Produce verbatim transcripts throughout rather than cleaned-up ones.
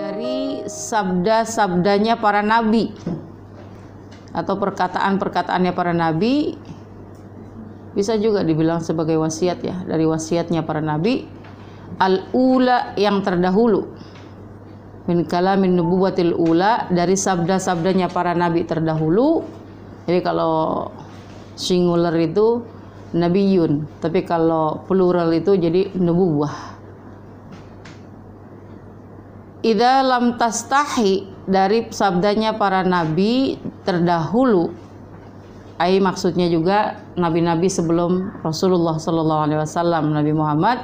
dari sabda-sabdanya para nabi atau perkataan-perkataannya para nabi, bisa juga dibilang sebagai wasiat ya, dari wasiatnya para nabi. Al-ula, yang terdahulu, min kalamin nubuwatil ula, dari sabda-sabdanya para nabi terdahulu. Jadi kalau singular itu nabiyun, tapi kalau plural itu jadi nubuwah. Idza lam tastahi, dari sabdanya para nabi terdahulu, ai maksudnya juga nabi-nabi sebelum Rasulullah sallallahu alaihi wasallam, Nabi Muhammad.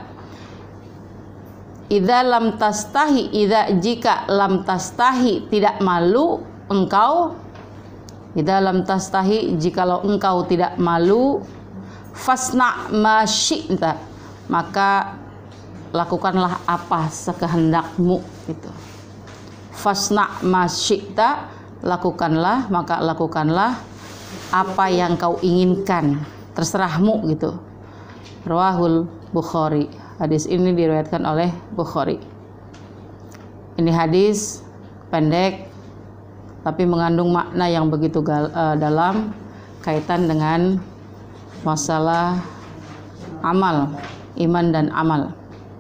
Idza lam tastahi, idza jika lam tastahi, tidak malu engkau. Idza lam tastahi, jikalau engkau tidak malu, fasna ma syi'ta, maka lakukanlah apa sekehendakmu gitu. Fasna ma syi'ta, lakukanlah, maka lakukanlah apa yang kau inginkan, terserahmu gitu. Rawahul Bukhari. Hadis ini diriwayatkan oleh Bukhari. Ini hadis pendek tapi mengandung makna yang begitu gal, uh, dalam kaitan dengan masalah amal, iman dan amal.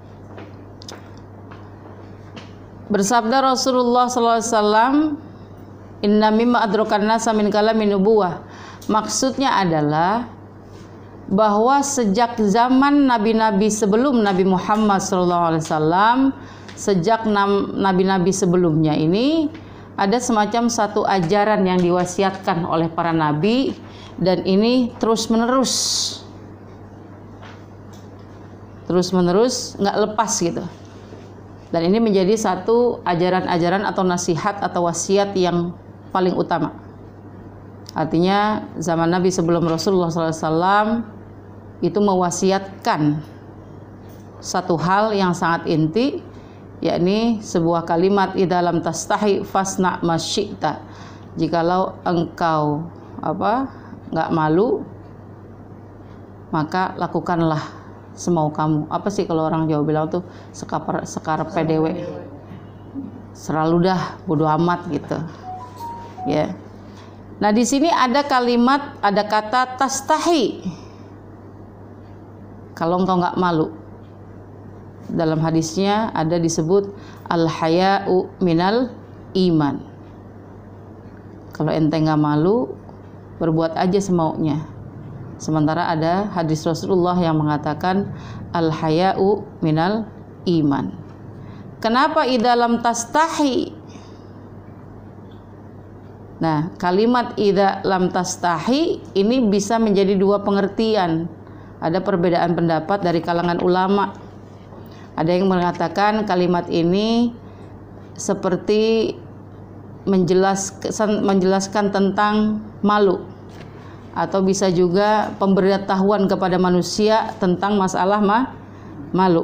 Bersabda Rasulullah sallallahu alaihi wasallam, inna mimma adrakan nasa min kalamin nubuwah. Maksudnya adalah bahwa sejak zaman nabi-nabi sebelum Nabi Muhammad sallallahu alaihi wasallam, sejak nabi-nabi sebelumnya ini ada semacam satu ajaran yang diwasiatkan oleh para nabi, dan ini terus menerus terus menerus nggak lepas gitu. Dan ini menjadi satu ajaran-ajaran atau nasihat atau wasiat yang paling utama. Artinya zaman Nabi sebelum Rasulullah sallallahu alaihi wasallam itu mewasiatkan satu hal yang sangat inti, yakni sebuah kalimat, idza lam tastahi fasna ma syi'ta, jikalau engkau apa nggak malu, maka lakukanlah semau kamu. Apa sih kalau orang Jawa bilang tuh, sekapar sekar P D W, selalu dah bodo amat gitu ya. Nah di sini ada kalimat, ada kata tastahi, kalau engkau nggak malu. Dalam hadisnya ada disebut al-haya'u minal iman. Kalau ente nggak malu, berbuat aja semaunya. Sementara ada hadis Rasulullah yang mengatakan al-haya'u minal iman. Kenapa idza lam tastahi? Nah, kalimat idza lam tastahi ini bisa menjadi dua pengertian. Ada perbedaan pendapat dari kalangan ulama. Ada yang mengatakan kalimat ini seperti menjelaskan, menjelaskan tentang malu, atau bisa juga pemberitahuan kepada manusia tentang masalah ma, malu.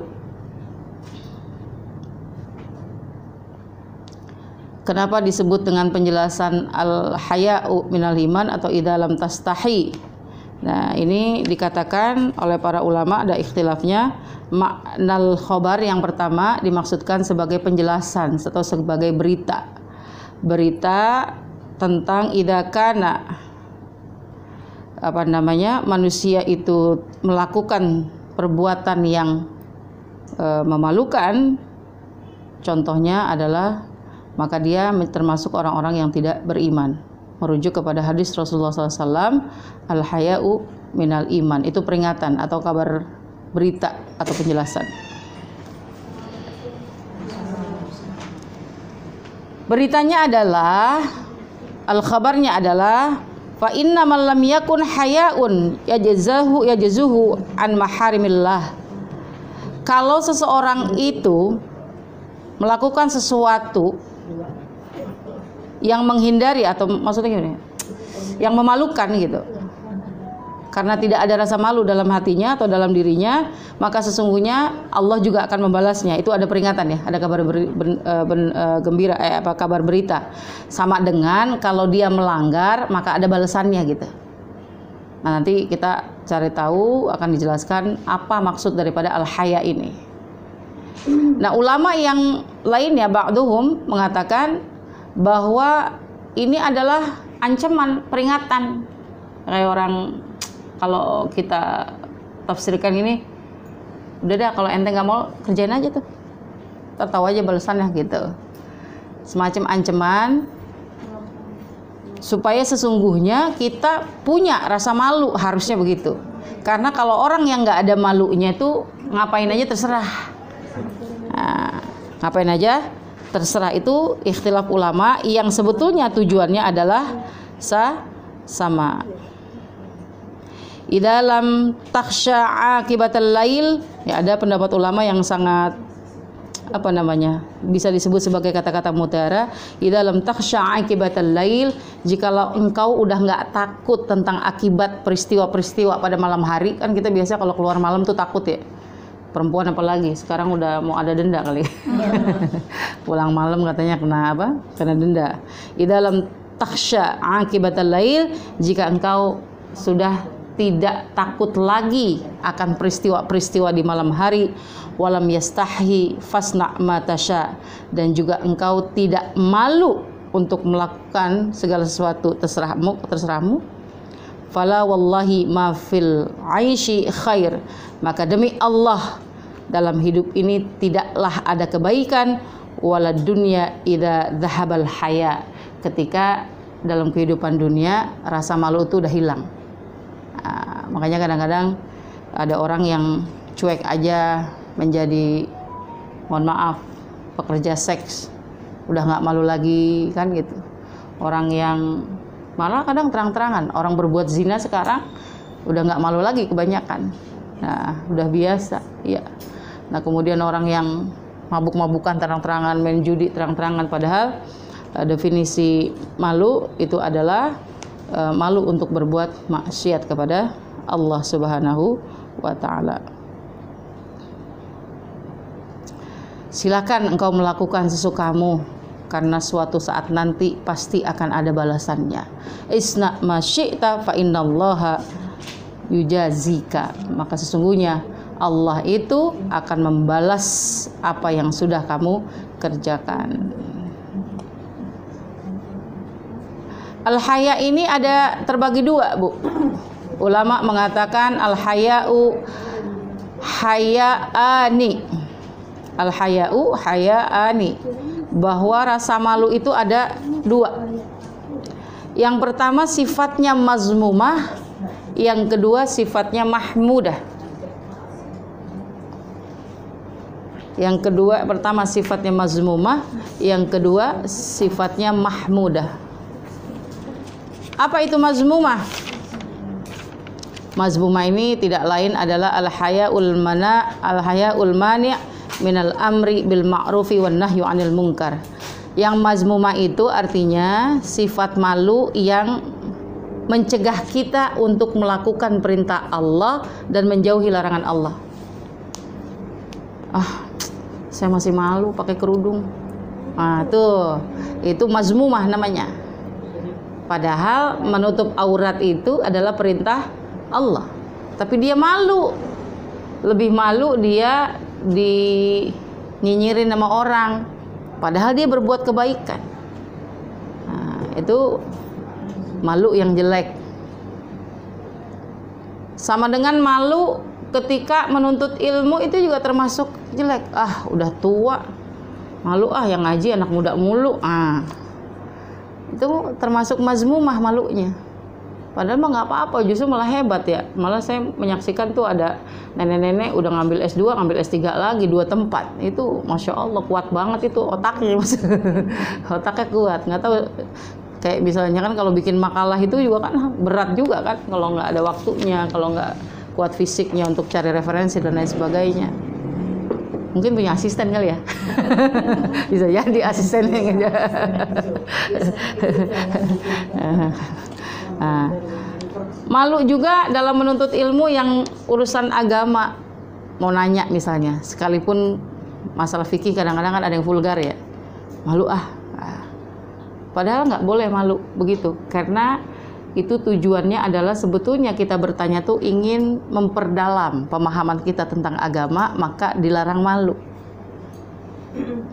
Kenapa disebut dengan penjelasan al-haya'u minal iman atau idza lam tastahi? Nah ini dikatakan oleh para ulama, ada ikhtilafnya. Maknal khobar yang pertama dimaksudkan sebagai penjelasan atau sebagai berita, berita tentang idza kana apa namanya manusia itu melakukan perbuatan yang e, memalukan. Contohnya adalah maka dia termasuk orang-orang yang tidak beriman, merujuk kepada hadis Rasulullah sallallahu alaihi wasallam, al-haya'u minal iman. Itu peringatan atau kabar berita atau penjelasan. Beritanya adalah, al-khabarnya adalah, fa inna man lam yakun haya'un yajzahu yajzuhu an maharimillah. Kalau seseorang itu melakukan sesuatu yang menghindari, atau maksudnya gimana, yang memalukan gitu, karena tidak ada rasa malu dalam hatinya atau dalam dirinya, maka sesungguhnya Allah juga akan membalasnya. Itu ada peringatan ya, ada kabar beri, ben, ben, gembira, eh, apa kabar berita. Sama dengan kalau dia melanggar, maka ada balasannya gitu. Nah nanti kita cari tahu, akan dijelaskan apa maksud daripada al-haya ini. Nah, ulama yang lainnya ba'duhum mengatakan bahwa ini adalah ancaman, peringatan. Kayak orang kalau kita tafsirkan ini, udah dah kalau ente nggak mau kerjain aja tuh, tertawa aja balasannya gitu. Semacam ancaman supaya sesungguhnya kita punya rasa malu, harusnya begitu. Karena kalau orang yang nggak ada malunya itu ngapain aja terserah. Nah, ngapain aja terserah itu ikhtilaf ulama yang sebetulnya tujuannya adalah sa sama. Di dalam takhsha akibatal lail, ya ada pendapat ulama yang sangat apa namanya bisa disebut sebagai kata-kata mutiara. Di dalam takhsha akibatal lail, jikalau engkau udah nggak takut tentang akibat peristiwa-peristiwa pada malam hari, kan kita biasa kalau keluar malam tuh takut ya, perempuan apalagi sekarang udah mau ada denda kali. Pulang malam katanya kena apa, kena denda. Di dalam takhsha akibatal lail, jika engkau sudah tidak takut lagi akan peristiwa-peristiwa di malam hari, walam yastahi fasna ma tasya, dan juga engkau tidak malu untuk melakukan segala sesuatu terserahmu terserahmu fala wallahi ma fil aishi khair, maka demi Allah dalam hidup ini tidaklah ada kebaikan, wala dunya idza dhahabal haya, ketika dalam kehidupan dunia rasa malu itu udah hilang. Nah, makanya kadang-kadang ada orang yang cuek aja menjadi, mohon maaf, pekerja seks, udah nggak malu lagi kan gitu. Orang yang malah kadang terang-terangan, orang berbuat zina sekarang udah nggak malu lagi kebanyakan. Nah, udah biasa, ya. Nah, kemudian orang yang mabuk-mabukan terang-terangan, main judi terang-terangan, padahal uh, definisi malu itu adalah uh, malu untuk berbuat maksiat kepada Allah Subhanahu wa taala. Silakan engkau melakukan sesukamu, karena suatu saat nanti pasti akan ada balasannya. Isna ma syi'ta fa innallaha yujazika, maka sesungguhnya Allah itu akan membalas apa yang sudah kamu kerjakan. Al-haya ini ada terbagi dua, Bu. Ulama mengatakan al-haya'u haya'ani. Al-haya'u haya'ani, bahwa rasa malu itu ada dua. Yang pertama sifatnya mazmumah, yang kedua sifatnya mahmudah. Yang kedua, pertama sifatnya mazmumah, yang kedua sifatnya mahmudah. Apa itu mazmumah? Mazmumah ini tidak lain adalah al-haya'ul mana al-haya'ul mani' minal amri bil ma'rufi wan nahyu 'anil munkar. Yang mazmumah itu artinya sifat malu yang mencegah kita untuk melakukan perintah Allah dan menjauhi larangan Allah. Ah, saya masih malu pakai kerudung. Nah, tuh, itu mazmumah namanya. Padahal menutup aurat itu adalah perintah Allah, tapi dia malu. Lebih malu dia dinyinyirin sama orang, padahal dia berbuat kebaikan. Nah, itu malu yang jelek. Sama dengan malu ketika menuntut ilmu, itu juga termasuk jelek. Ah, udah tua, malu ah, yang ngaji anak muda mulu. Ah, itu termasuk mazmumah malunya. Padahal mah nggak apa-apa, justru malah hebat ya. Malah saya menyaksikan tuh ada nenek-nenek udah ngambil S dua, ngambil S tiga lagi, dua tempat. Itu Masya Allah kuat banget itu otaknya. Otaknya kuat. Nggak tahu, kayak misalnya kan kalau bikin makalah itu juga kan berat juga kan. Kalau nggak ada waktunya, kalau nggak kuat fisiknya untuk cari referensi dan lain sebagainya. Mungkin punya asisten kali ya. Bisa jadi asistennya aja. Nah, malu juga dalam menuntut ilmu yang urusan agama. Mau nanya misalnya, sekalipun masalah fikih kadang-kadang kan ada yang vulgar ya. Malu ah. Nah, padahal nggak boleh malu begitu, karena itu tujuannya adalah sebetulnya kita bertanya tuh ingin memperdalam pemahaman kita tentang agama, maka dilarang malu.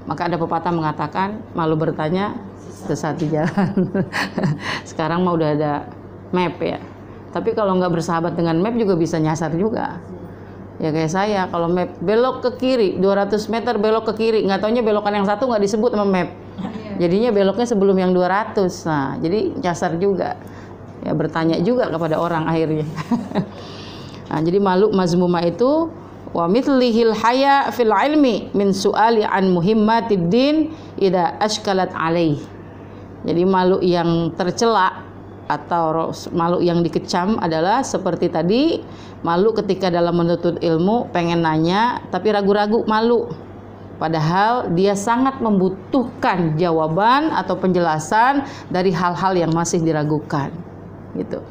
Maka ada pepatah mengatakan malu bertanya sesat di jalan. Sekarang mah udah ada map ya. Tapi kalau nggak bersahabat dengan map juga bisa nyasar juga. Ya kayak saya, kalau map belok ke kiri dua ratus meter belok ke kiri, nggak taunya belokan yang satu nggak disebut sama map. Jadinya beloknya sebelum yang dua ratus. Nah, jadi nyasar juga. Ya bertanya juga kepada orang akhirnya. Nah, jadi malu mazmumah itu wa mithlihil haya fil ilmi min su'ali an muhimmatid din idza ashkalat alaih. Jadi malu yang tercela atau malu yang dikecam adalah seperti tadi, malu ketika dalam menuntut ilmu pengen nanya tapi ragu-ragu, malu padahal dia sangat membutuhkan jawaban atau penjelasan dari hal-hal yang masih diragukan gitu.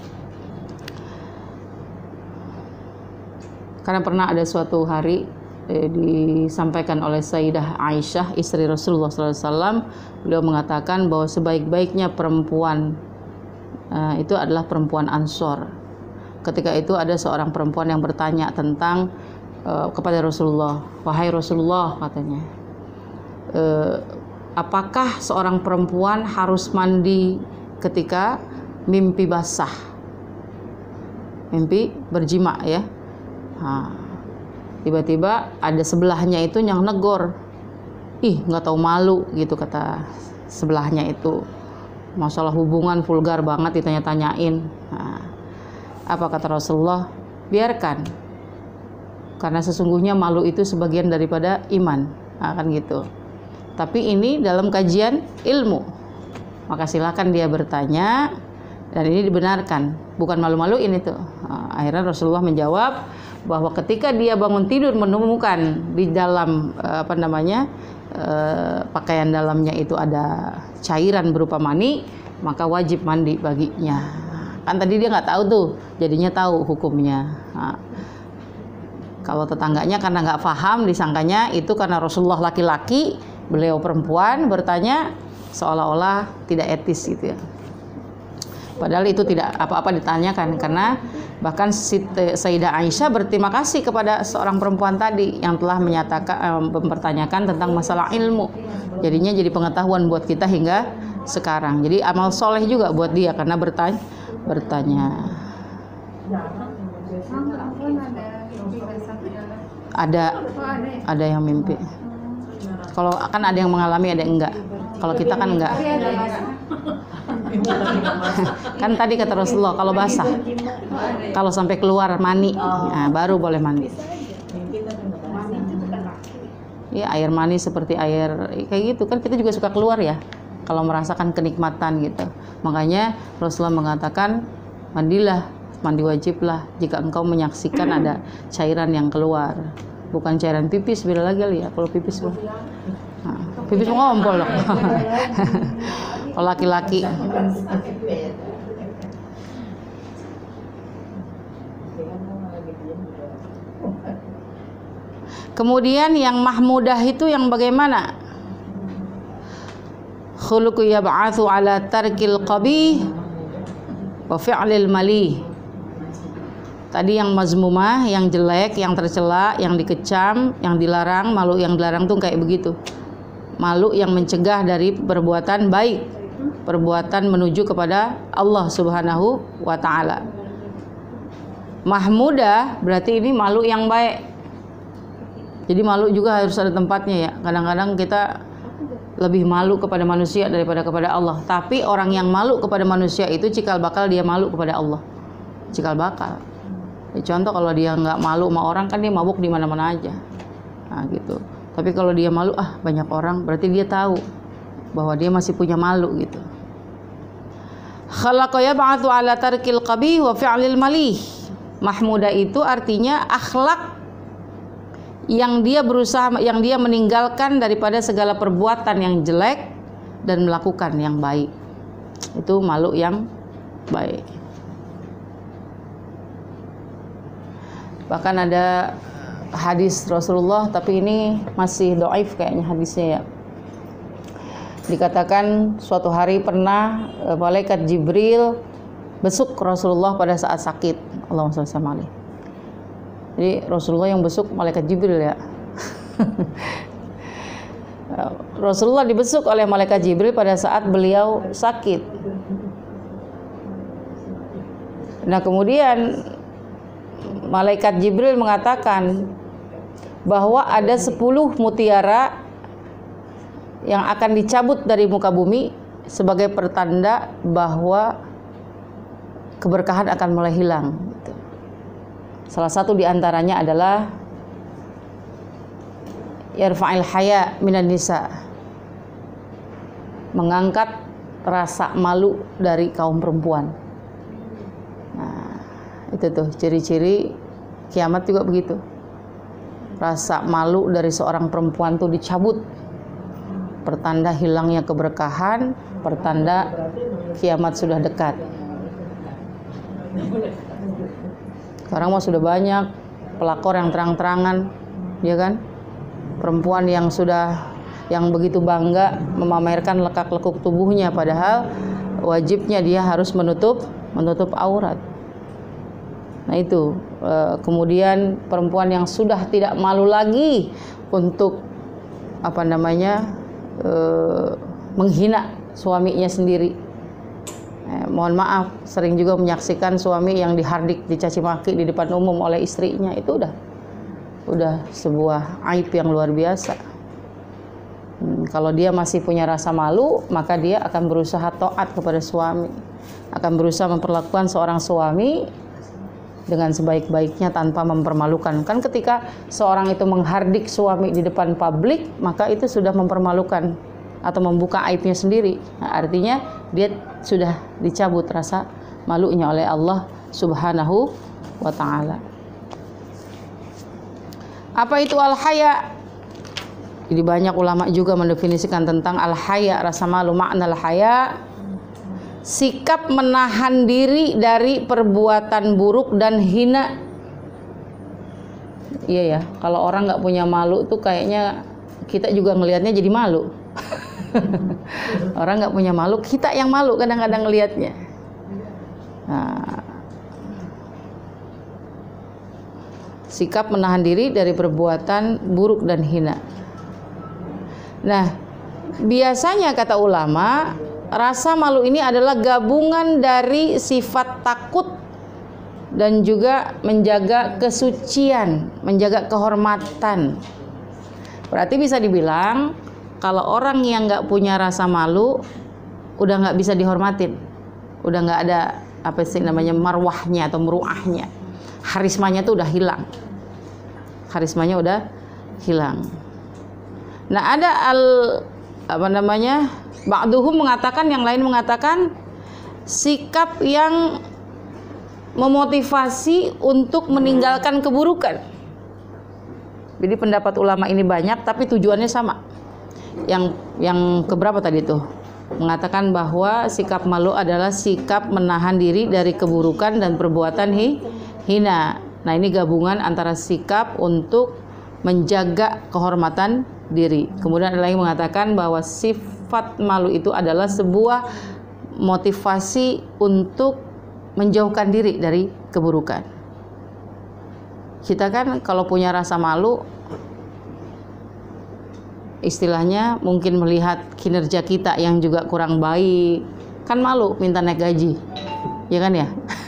Karena pernah ada suatu hari eh, disampaikan oleh Sayyidah Aisyah, istri Rasulullah shallallahu alaihi wasallam, beliau mengatakan bahwa sebaik-baiknya perempuan eh, itu adalah perempuan Ansor. Ketika itu ada seorang perempuan yang bertanya tentang eh, kepada Rasulullah, wahai Rasulullah, katanya, eh, apakah seorang perempuan harus mandi ketika mimpi basah, mimpi berjima ya? Nah, tiba-tiba ada sebelahnya itu yang negor, ih nggak tahu malu gitu kata sebelahnya itu, masalah hubungan vulgar banget ditanya-tanyain. Nah, apa kata Rasulullah? Biarkan, karena sesungguhnya malu itu sebagian daripada iman. Nah, kan gitu. Tapi ini dalam kajian ilmu, maka silakan dia bertanya dan ini dibenarkan, bukan malu-maluin itu. Nah, akhirnya Rasulullah menjawab bahwa ketika dia bangun tidur menemukan di dalam apa namanya eh, pakaian dalamnya itu ada cairan berupa mani, maka wajib mandi baginya. Kan tadi dia nggak tahu tuh, jadinya tahu hukumnya. Nah, kalau tetangganya karena nggak paham, disangkanya itu karena Rasulullah laki-laki, beliau perempuan, bertanya seolah-olah tidak etis gitu ya. Padahal itu tidak apa-apa ditanyakan, karena bahkan Sayyidah Aisyah berterima kasih kepada seorang perempuan tadi yang telah menyatakan eh, mempertanyakan tentang masalah ilmu. Jadinya jadi pengetahuan buat kita hingga sekarang. Jadi amal soleh juga buat dia karena bertanya bertanya. Ada ada yang mimpi. Kalau kan ada yang mengalami, ada yang enggak. Kalau kita kan enggak. Kan tadi kata Rasulullah kalau basah, kalau sampai keluar mani, nah, baru boleh mandi. Ya, air mani seperti air kayak gitu kan, kita juga suka keluar ya kalau merasakan kenikmatan gitu. Makanya Rasulullah mengatakan mandilah, mandi wajiblah jika engkau menyaksikan ada cairan yang keluar, bukan cairan pipis. Beda lagi ya kalau pipis loh. Nah, pipis ngompol loh. Kalau laki-laki. Kemudian yang mahmudah itu yang bagaimana? Khuluqu yab'atsu ala tarkil qabih wa fi'lil malih. Tadi yang mazmumah, yang jelek, yang tercela, yang dikecam, yang dilarang, malu yang dilarang tuh kayak begitu. Malu yang mencegah dari perbuatan baik, perbuatan menuju kepada Allah Subhanahu wa taala. Mahmudah berarti ini malu yang baik. Jadi malu juga harus ada tempatnya ya. Kadang-kadang kita lebih malu kepada manusia daripada kepada Allah. Tapi orang yang malu kepada manusia itu cikal bakal dia malu kepada Allah. Cikal bakal. Ya, contoh kalau dia nggak malu sama orang kan dia mabuk di mana-mana aja. Nah gitu. Tapi kalau dia malu, ah banyak orang, berarti dia tahu bahwa dia masih punya malu gitu. Khalaqa yab'atsu ala tarkil qabih wa fi'lil malih. Mahmudah itu artinya akhlak yang dia berusaha, yang dia meninggalkan daripada segala perbuatan yang jelek dan melakukan yang baik. Itu malu yang baik. Bahkan ada hadis Rasulullah, tapi ini masih dhaif kayaknya hadisnya ya. Dikatakan suatu hari pernah e, malaikat Jibril besuk Rasulullah pada saat sakit. Allahumma shalli alaihi. Jadi Rasulullah yang besuk malaikat Jibril ya. Rasulullah dibesuk oleh malaikat Jibril pada saat beliau sakit. Nah, kemudian malaikat Jibril mengatakan bahwa ada sepuluh mutiara yang akan dicabut dari muka bumi sebagai pertanda bahwa keberkahan akan mulai hilang. Salah satu diantaranya adalah yarfa'il haya minan nisa, mengangkat rasa malu dari kaum perempuan. Nah, itu tuh ciri-ciri kiamat juga begitu. Rasa malu dari seorang perempuan tuh dicabut, pertanda hilangnya keberkahan, pertanda kiamat sudah dekat. Sekarang mah sudah banyak pelakor yang terang-terangan, ya kan? Perempuan yang sudah yang begitu bangga memamerkan lekak-lekuk tubuhnya, padahal wajibnya dia harus menutup menutup aurat. Nah itu e, kemudian perempuan yang sudah tidak malu lagi untuk apa namanya e, menghina suaminya sendiri. Eh, mohon maaf, sering juga menyaksikan suami yang dihardik, dicaci maki di depan umum oleh istrinya. Itu udah udah sebuah aib yang luar biasa. Hmm, kalau dia masih punya rasa malu, maka dia akan berusaha taat kepada suami, akan berusaha memperlakukan seorang suami dengan sebaik-baiknya tanpa mempermalukan. Kan ketika seorang itu menghardik suami di depan publik, maka itu sudah mempermalukan atau membuka aibnya sendiri. Nah, artinya dia sudah dicabut rasa malunya oleh Allah Subhanahu wa ta'ala. Apa itu al-haya? Jadi banyak ulama juga mendefinisikan tentang al-haya, rasa malu. Makna al-haya, sikap menahan diri dari perbuatan buruk dan hina. Iya ya, kalau orang nggak punya malu tuh kayaknya kita juga ngelihatnya jadi malu. Orang nggak punya malu, kita yang malu kadang-kadang ngelihatnya. Nah, sikap menahan diri dari perbuatan buruk dan hina. Nah, biasanya kata ulama, rasa malu ini adalah gabungan dari sifat takut dan juga menjaga kesucian, menjaga kehormatan. Berarti bisa dibilang kalau orang yang nggak punya rasa malu udah nggak bisa dihormatin, udah nggak ada apa sih namanya marwahnya atau meruahnya. Karismanya tuh udah hilang. Karismanya udah hilang. Nah, ada al apa namanya? Ba'duhum mengatakan, yang lain mengatakan sikap yang memotivasi untuk meninggalkan keburukan. Jadi pendapat ulama ini banyak tapi tujuannya sama. Yang yang keberapa tadi tuh? Mengatakan bahwa sikap malu adalah sikap menahan diri dari keburukan dan perbuatan hi hina. Nah, ini gabungan antara sikap untuk menjaga kehormatan diri. Kemudian ada lagi mengatakan bahwa sifat malu itu adalah sebuah motivasi untuk menjauhkan diri dari keburukan. Kita kan kalau punya rasa malu, istilahnya mungkin melihat kinerja kita yang juga kurang baik, kan malu minta naik gaji, ya kan ya?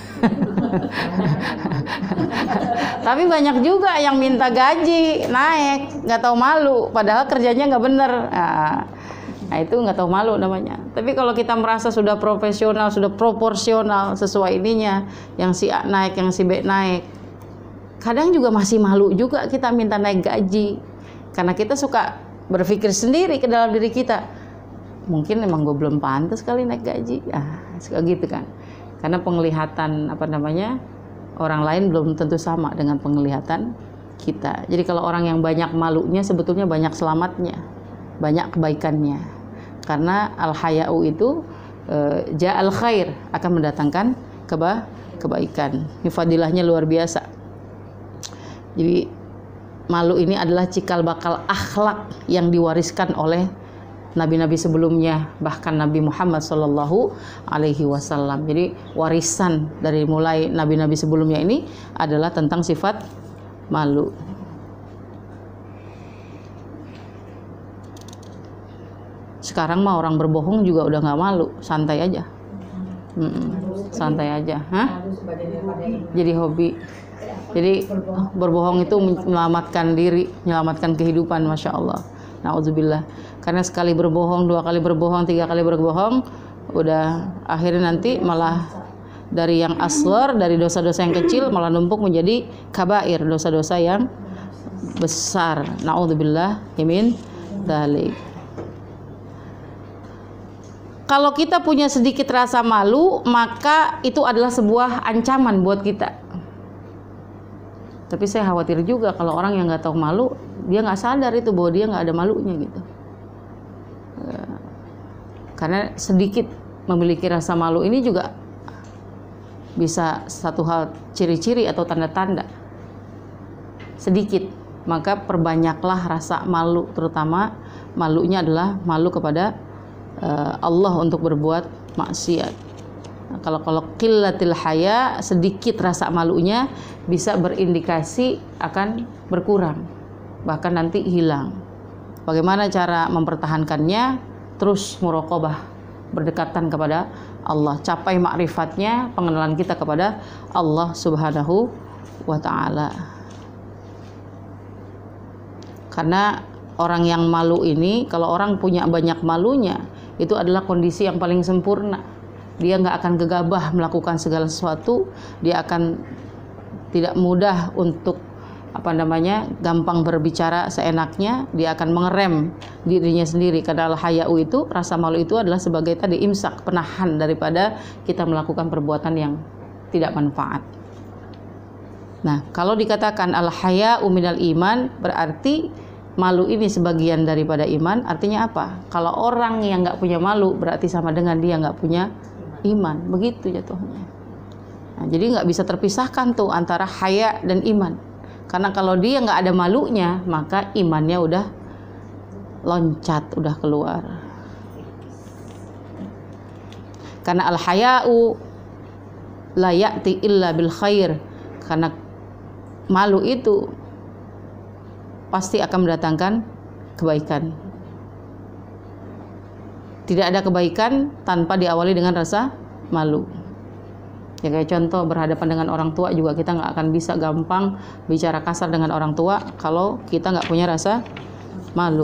Tapi banyak juga yang minta gaji naik, nggak tahu malu, padahal kerjanya nggak bener. Nah, nah itu nggak tahu malu namanya. Tapi kalau kita merasa sudah profesional, sudah proporsional sesuai ininya, yang si A naik, yang si B naik, kadang juga masih malu juga kita minta naik gaji, karena kita suka berpikir sendiri ke dalam diri kita, mungkin emang gue belum pantas kali naik gaji. Ah, suka gitu kan. Karena penglihatan apa namanya orang lain belum tentu sama dengan penglihatan kita. Jadi kalau orang yang banyak malunya sebetulnya banyak selamatnya, banyak kebaikannya. Karena al-haya'u itu e, ja'al khair, akan mendatangkan keba kebaikan. Ini fadilahnya luar biasa. Jadi malu ini adalah cikal bakal akhlak yang diwariskan oleh nabi-nabi sebelumnya, bahkan Nabi Muhammad Shallallahu Alaihi Wasallam. Jadi warisan dari mulai nabi-nabi sebelumnya ini adalah tentang sifat malu. Sekarang mah orang berbohong juga udah nggak malu, santai aja. Mm-mm, santai aja. Hah? Jadi hobi. Jadi berbohong itu menyelamatkan diri, menyelamatkan kehidupan, masya Allah. Nauzubillah. Karena sekali berbohong, dua kali berbohong, tiga kali berbohong, udah akhirnya nanti malah dari yang asghar, dari dosa-dosa yang kecil malah numpuk menjadi kabair, dosa-dosa yang besar. Nauzubillah min dzalik. Kalau kita punya sedikit rasa malu, maka itu adalah sebuah ancaman buat kita. Tapi saya khawatir juga kalau orang yang nggak tahu malu, dia nggak sadar itu bahwa dia nggak ada malunya gitu. Karena sedikit memiliki rasa malu ini juga bisa satu hal ciri-ciri atau tanda-tanda. Sedikit, maka perbanyaklah rasa malu, terutama malunya adalah malu kepada Allah untuk berbuat maksiat. Nah, kalau kalau qillatil haya, sedikit rasa malunya bisa berindikasi akan berkurang, bahkan nanti hilang. Bagaimana cara mempertahankannya? Terus muraqabah, berdekatan kepada Allah, capai makrifatnya, pengenalan kita kepada Allah Subhanahu wa taala. Karena orang yang malu ini, kalau orang punya banyak malunya, itu adalah kondisi yang paling sempurna. Dia nggak akan gegabah melakukan segala sesuatu, dia akan tidak mudah untuk apa namanya gampang berbicara seenaknya, dia akan mengerem dirinya sendiri. Karena al-haya'u itu, rasa malu itu adalah sebagai tadi imsak, penahan daripada kita melakukan perbuatan yang tidak manfaat. Nah, kalau dikatakan al-haya'u minal iman, berarti malu ini sebagian daripada iman. Artinya apa? Kalau orang yang nggak punya malu berarti sama dengan dia nggak punya iman. Begitu jatuhnya. Nah, jadi nggak bisa terpisahkan tuh antara haya dan iman. Karena kalau dia nggak ada malunya, maka imannya udah loncat, udah keluar. Karena al-haya'u la ya'ti illa bil khair. Karena malu itu pasti akan mendatangkan kebaikan. Tidak ada kebaikan tanpa diawali dengan rasa malu. Ya kayak contoh berhadapan dengan orang tua juga, kita nggak akan bisa gampang bicara kasar dengan orang tua kalau kita nggak punya rasa malu.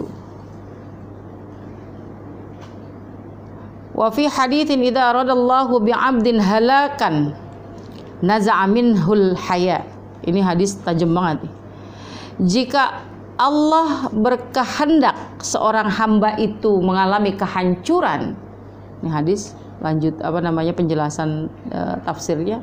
Wa fi haditsin idza aradallahu bi'abdin halakan naza'a minhul haya. Ini hadis tajam banget. Jika Allah berkehendak seorang hamba itu mengalami kehancuran, ini hadis lanjut apa namanya penjelasan uh, tafsirnya,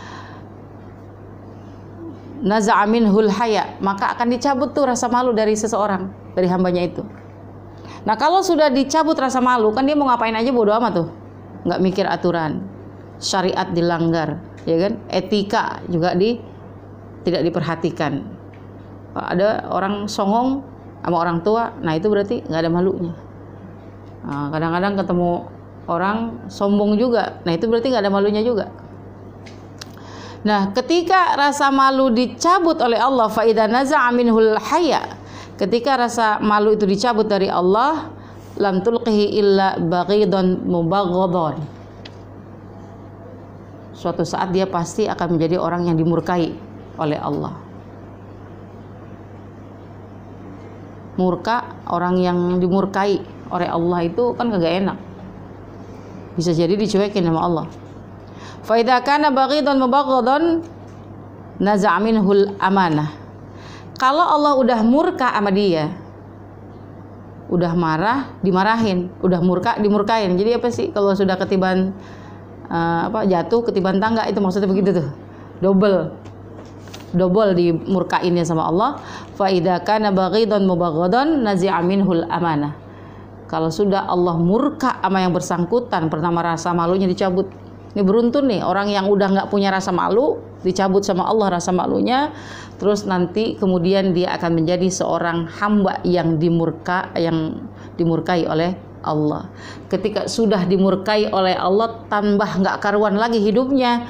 naza'a minhul haya, maka akan dicabut tuh rasa malu dari seseorang, dari hambanya itu. Nah kalau sudah dicabut rasa malu, kan dia mau ngapain aja bodo amat tuh, nggak mikir aturan, syariat dilanggar, ya kan, etika juga di tidak diperhatikan. Ada orang songong sama orang tua, nah itu berarti nggak ada malunya. Nah, kadang-kadang ketemu orang sombong juga, nah itu berarti nggak ada malunya juga. Nah ketika rasa malu dicabut oleh Allah, fa idza naza'a minhul haya, ketika rasa malu itu dicabut dari Allah, lam tulqihi illa baghidan mubaghadhan, suatu saat dia pasti akan menjadi orang yang dimurkai oleh Allah. Murka, orang yang dimurkai oleh Allah itu kan kagak enak, bisa jadi dicuekin sama Allah. Fa idza kana baghidan mubaghadhan naza'a minhul amanah. Kalau Allah udah murka sama dia, udah marah dimarahin, udah murka dimurkain. Jadi apa sih kalau sudah ketiban uh, apa jatuh ketiban tangga, itu maksudnya begitu tuh, double double dimurkainnya sama Allah. Fa idza kana baghidan mubaghadhan nazi'a minhul amanah. Kalau sudah Allah murka sama yang bersangkutan, pertama rasa malunya dicabut. Ini beruntun nih orang yang udah nggak punya rasa malu, dicabut sama Allah rasa malunya, terus nanti kemudian dia akan menjadi seorang hamba yang dimurka, yang dimurkai oleh Allah. Ketika sudah dimurkai oleh Allah, tambah nggak karuan lagi hidupnya,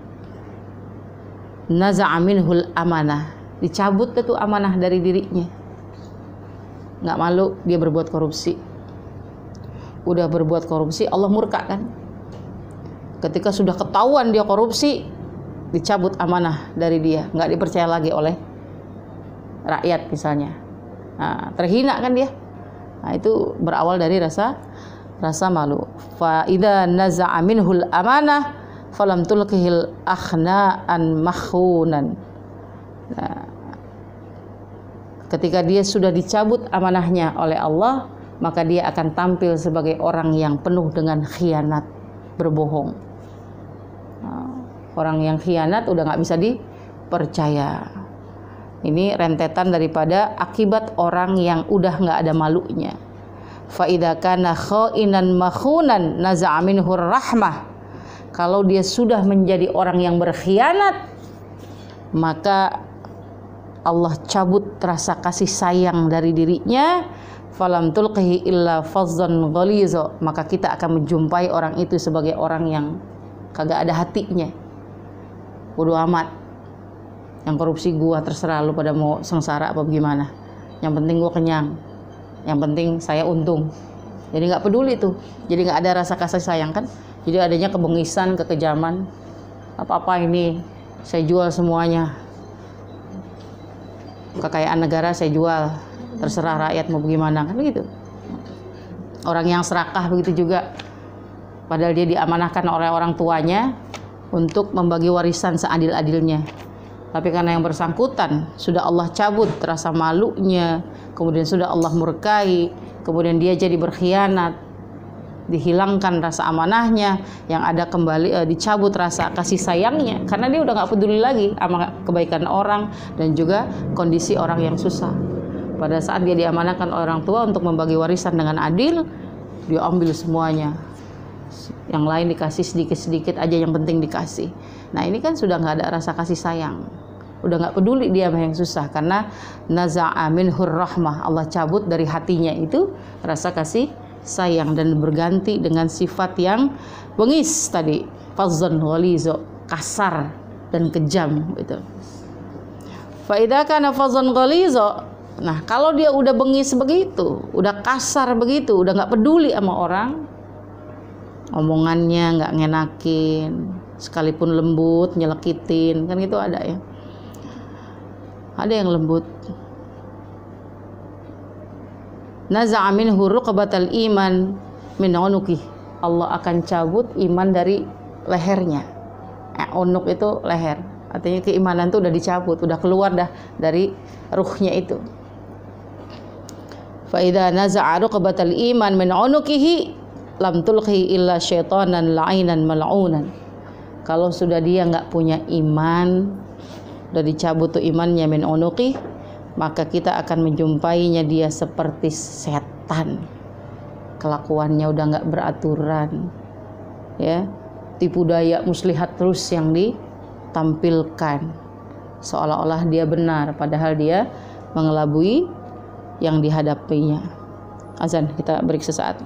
naza'a minhul amanah, dicabut itu amanah dari dirinya. Nggak malu dia berbuat korupsi, udah berbuat korupsi, Allah murka kan. Ketika sudah ketahuan dia korupsi, dicabut amanah dari dia, nggak dipercaya lagi oleh rakyat misalnya. Nah, terhina kan dia. Nah, itu berawal dari rasa rasa malu. Fa idza naza'a minhul amanah falam tulkihil akhna'an makhunan. Nah, ketika dia sudah dicabut amanahnya oleh Allah, maka dia akan tampil sebagai orang yang penuh dengan khianat, berbohong. Nah, orang yang khianat udah nggak bisa dipercaya. Ini rentetan daripada akibat orang yang udah nggak ada malunya. Fa idza kana khainan makhunan naza'a minhu rahmah. Kalau dia sudah menjadi orang yang berkhianat, maka Allah cabut rasa kasih sayang dari dirinya. Falam tulqihi illa fazzan ghaliza. Maka kita akan menjumpai orang itu sebagai orang yang kagak ada hatinya. Bodoh amat. Yang korupsi gua, terserah lu pada mau sengsara apa gimana. Yang penting gua kenyang. Yang penting saya untung. Jadi nggak peduli tuh. Jadi nggak ada rasa kasih sayang kan. Jadi adanya kebengisan, kekejaman. Apa-apa ini saya jual semuanya. Kekayaan negara saya jual. Terserah rakyat mau bagaimana kan begitu. Orang yang serakah begitu juga. Padahal dia diamanahkan oleh orang tuanya untuk membagi warisan seadil-adilnya. Tapi karena yang bersangkutan sudah Allah cabut rasa malunya, kemudian sudah Allah murkai, kemudian dia jadi berkhianat, dihilangkan rasa amanahnya, yang ada kembali eh, dicabut rasa kasih sayangnya, karena dia udah nggak peduli lagi sama kebaikan orang dan juga kondisi orang yang susah. Pada saat dia diamanahkan orang tua untuk membagi warisan dengan adil, dia ambil semuanya. Yang lain dikasih sedikit-sedikit aja, yang penting dikasih. Nah ini kan sudah nggak ada rasa kasih sayang, udah nggak peduli dia sama yang susah, karena naza'a minhur rahmah, Allah cabut dari hatinya itu rasa kasih sayang dan berganti dengan sifat yang bengis tadi, fazzan ghaliza, kasar dan kejam gitu. Fa idza kana fazzan ghaliza, nah kalau dia udah bengis begitu, udah kasar begitu, udah nggak peduli sama orang, omongannya nggak ngenakin, sekalipun lembut nyelekitin, kan gitu ada ya. Ada yang lembut. Naza'a minhu ruqbatal iman min unuqih. Allah akan cabut iman dari lehernya. Eh, unuk itu leher. Artinya keimanan itu udah dicabut, udah keluar dah dari ruhnya itu. Fa idza naza'a ruqbatal iman min unuqihi lam tulqhi illa syaitanan la'inan mal'unan. Kalau sudah dia nggak punya iman, udah dicabut tuh imannya min unuqih, maka kita akan menjumpainya dia seperti setan. Kelakuannya udah nggak beraturan, ya, tipu daya muslihat terus yang ditampilkan, seolah-olah dia benar, padahal dia mengelabui yang dihadapinya. Azan, kita break sesaat.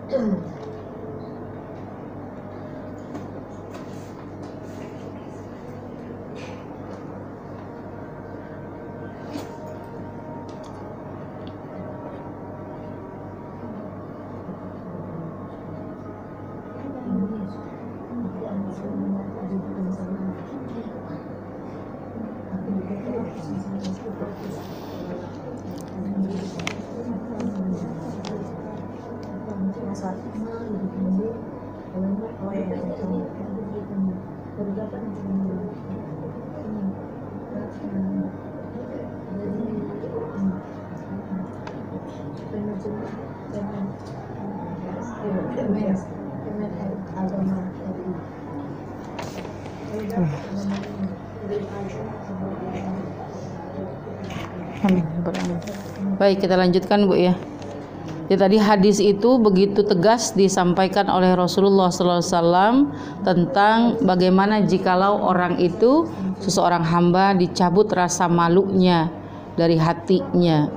Amin. Baik, kita lanjutkan Bu ya. Ya, tadi hadis itu begitu tegas disampaikan oleh Rasulullah shallallahu alaihi wasallam tentang bagaimana jikalau orang itu, seseorang hamba, dicabut rasa malunya dari hatinya.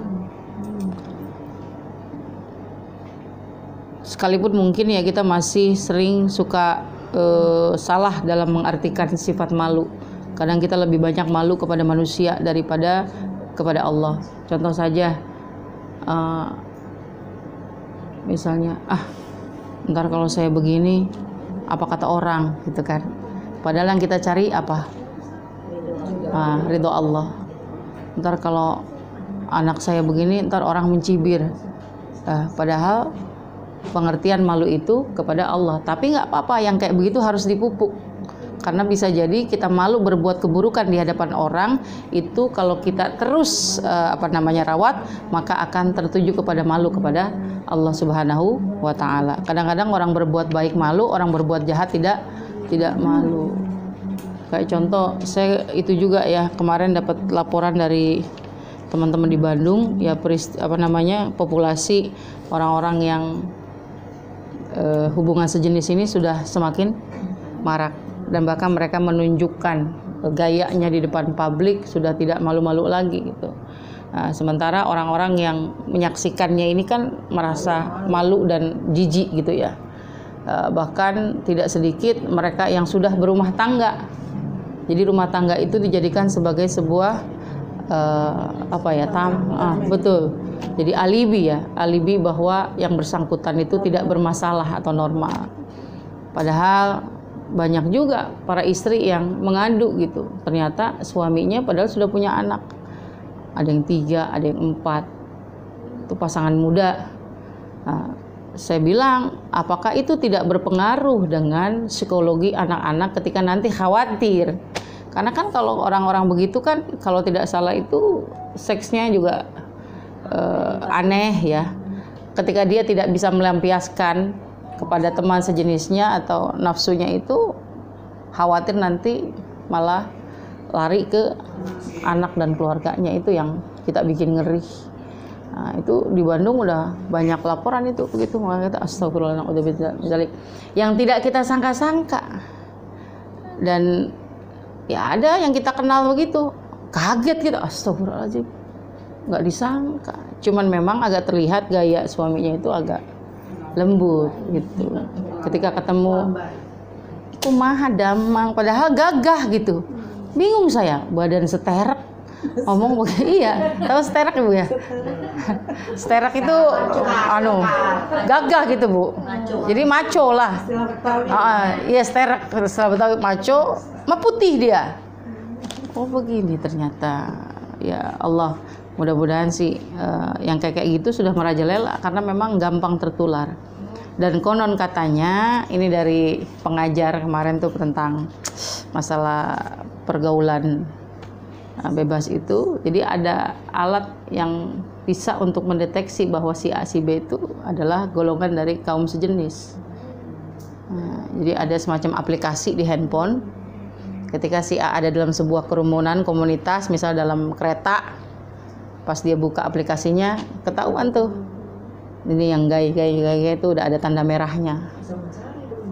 Sekalipun mungkin ya kita masih sering suka eh, salah dalam mengartikan sifat malu. Kadang kita lebih banyak malu kepada manusia daripada kepada Allah. Contoh saja, uh, misalnya, ah, ntar kalau saya begini, apa kata orang, gitu kan? Padahal yang kita cari apa? Ah, ridho Allah. Ntar kalau anak saya begini, ntar orang mencibir. Uh, padahal pengertian malu itu kepada Allah. Tapi nggak apa-apa, yang kayak begitu harus dipupuk. Karena bisa jadi kita malu berbuat keburukan di hadapan orang itu, kalau kita terus uh, apa namanya rawat, maka akan tertuju kepada malu kepada Allah Subhanahu wa taala. Kadang-kadang orang berbuat baik malu, orang berbuat jahat tidak tidak malu. Kayak contoh, saya itu juga ya, kemarin dapat laporan dari teman-teman di Bandung ya, perist, apa namanya populasi orang-orang yang uh, hubungan sejenis ini sudah semakin marak. Dan bahkan mereka menunjukkan gayanya di depan publik, sudah tidak malu-malu lagi gitu. Nah, sementara orang-orang yang menyaksikannya ini kan merasa malu dan jijik gitu ya. Uh, bahkan tidak sedikit mereka yang sudah berumah tangga. Jadi rumah tangga itu dijadikan sebagai sebuah uh, apa ya tam, ah, betul. Jadi alibi ya, alibi bahwa yang bersangkutan itu tidak bermasalah atau normal. Padahal banyak juga para istri yang mengadu gitu. Ternyata suaminya padahal sudah punya anak. Ada yang tiga, ada yang empat. Itu pasangan muda. Nah, saya bilang, apakah itu tidak berpengaruh dengan psikologi anak-anak ketika nanti khawatir? Karena kan kalau orang-orang begitu kan, kalau tidak salah itu seksnya juga uh, aneh ya. Ketika dia tidak bisa melampiaskan kepada teman sejenisnya atau nafsunya itu, khawatir nanti malah lari ke anak dan keluarganya, itu yang kita bikin ngeri. Nah, itu di Bandung udah banyak laporan itu begitu, maka kita astagfirullahaladzim, yang tidak kita sangka-sangka. Dan ya ada yang kita kenal begitu, kaget gitu, astagfirullahaladzim, nggak disangka. Cuman memang agak terlihat gaya suaminya itu agak lembut gitu. Ketika ketemu, kumaha damang, padahal gagah gitu. Bingung saya, badan seterek, ngomong begini. Iya, tahu seterek Ibu ya? Seterek itu anu gagah gitu Bu. Jadi maco lah. Ah, iya seterek, setelah Betawi maco, mah putih dia. Oh begini ternyata. Ya Allah, mudah-mudahan sih uh, yang kayak kayak gitu sudah merajalela, karena memang gampang tertular. Dan konon katanya, ini dari pengajar kemarin tuh tentang masalah pergaulan uh, bebas itu. Jadi ada alat yang bisa untuk mendeteksi bahwa si A si B itu adalah golongan dari kaum sejenis. Nah, jadi ada semacam aplikasi di handphone. Ketika si A ada dalam sebuah kerumunan komunitas, misal dalam kereta, pas dia buka aplikasinya, ketahuan tuh. Ini yang gay-gay-gay itu udah ada tanda merahnya.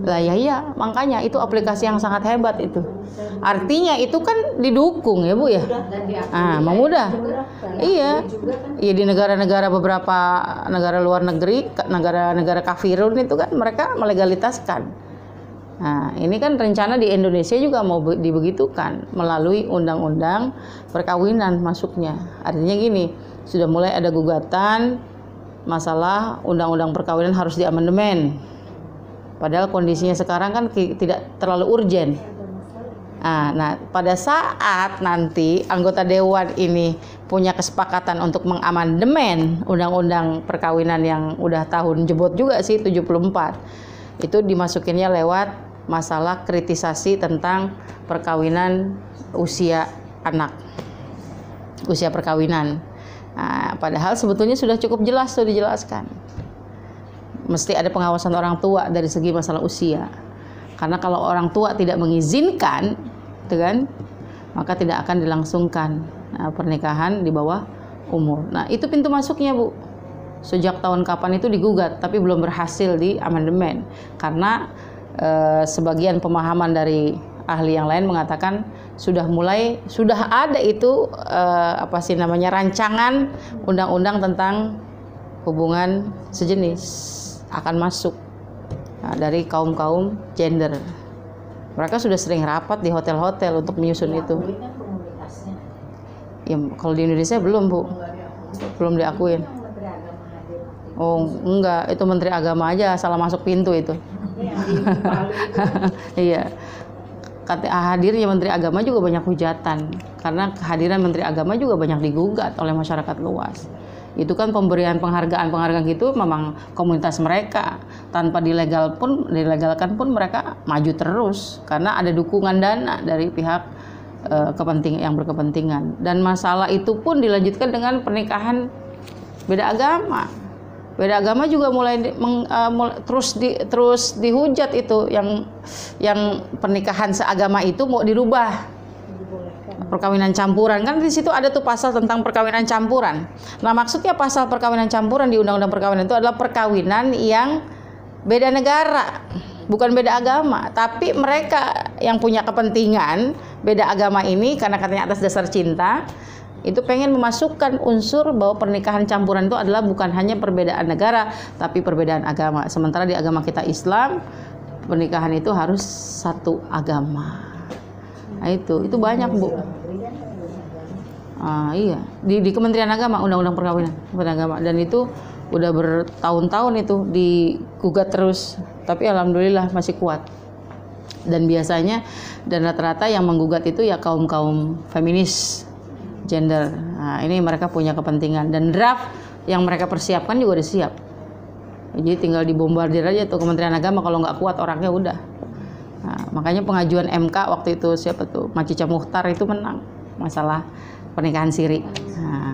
Lah ya iya, makanya itu aplikasi yang sangat hebat itu. Artinya itu kan didukung ya Bu ya. Ah, memudah. Iya. Iya di negara-negara beberapa negara luar negeri, negara-negara kafirun itu kan mereka melegalitaskan. Nah, ini kan rencana di Indonesia juga mau dibegitukan melalui undang-undang perkawinan masuknya. Artinya gini, sudah mulai ada gugatan masalah undang-undang perkawinan harus diamandemen. Padahal kondisinya sekarang kan tidak terlalu urgen. Nah, nah, pada saat nanti anggota dewan ini punya kesepakatan untuk mengamandemen undang-undang perkawinan yang udah tahun jebot juga sih tujuh puluh empat. Itu dimasukinnya lewat masalah kritisasi tentang perkawinan usia anak. Usia perkawinan. Nah, padahal sebetulnya sudah cukup jelas tuh dijelaskan. Mesti ada pengawasan orang tua dari segi masalah usia. Karena kalau orang tua tidak mengizinkan, gitu kan, maka tidak akan dilangsungkan nah, pernikahan di bawah umur. Nah, itu pintu masuknya, Bu. Sejak tahun kapan itu digugat, tapi belum berhasil di amandemen. Karena eh, sebagian pemahaman dari ahli yang lain mengatakan sudah mulai sudah ada itu eh, apa sih namanya rancangan undang-undang tentang hubungan sejenis akan masuk nah, dari kaum-kaum gender. Mereka sudah sering rapat di hotel-hotel untuk menyusun ya, itu. Ya, kalau di Indonesia belum Bu, belum diakuin. Oh enggak, itu Menteri Agama aja salah masuk pintu itu. Iya. Kata hadirnya Menteri Agama juga banyak hujatan karena kehadiran Menteri Agama juga banyak digugat oleh masyarakat luas. Itu kan pemberian penghargaan-penghargaan gitu memang komunitas mereka tanpa dilegal pun dilegalkan pun mereka maju terus karena ada dukungan dana dari pihak e, kepenting yang berkepentingan dan masalah itu pun dilanjutkan dengan pernikahan beda agama. Beda agama juga mulai, di, meng, uh, mulai terus di, terus dihujat itu yang yang pernikahan seagama itu mau dirubah. Perkawinan campuran kan di situ ada tuh pasal tentang perkawinan campuran. Nah, maksudnya pasal perkawinan campuran di Undang-Undang Perkawinan itu adalah perkawinan yang beda negara, bukan beda agama, tapi mereka yang punya kepentingan beda agama ini karena katanya atas dasar cinta itu pengen memasukkan unsur bahwa pernikahan campuran itu adalah bukan hanya perbedaan negara tapi perbedaan agama. Sementara di agama kita Islam pernikahan itu harus satu agama. Nah, itu itu banyak Bu. Ah, iya di, di Kementerian Agama Undang-Undang Perkawinan Kementerian Agama dan itu udah bertahun-tahun itu digugat terus tapi alhamdulillah masih kuat dan biasanya dan rata-rata yang menggugat itu ya kaum-kaum feminis gender. Nah, ini mereka punya kepentingan dan draft yang mereka persiapkan juga udah siap. Jadi tinggal dibombardir aja tuh Kementerian Agama kalau nggak kuat orangnya udah. Nah, makanya pengajuan M K waktu itu siapa tuh Macica Muchtar itu menang masalah pernikahan siri. Nah,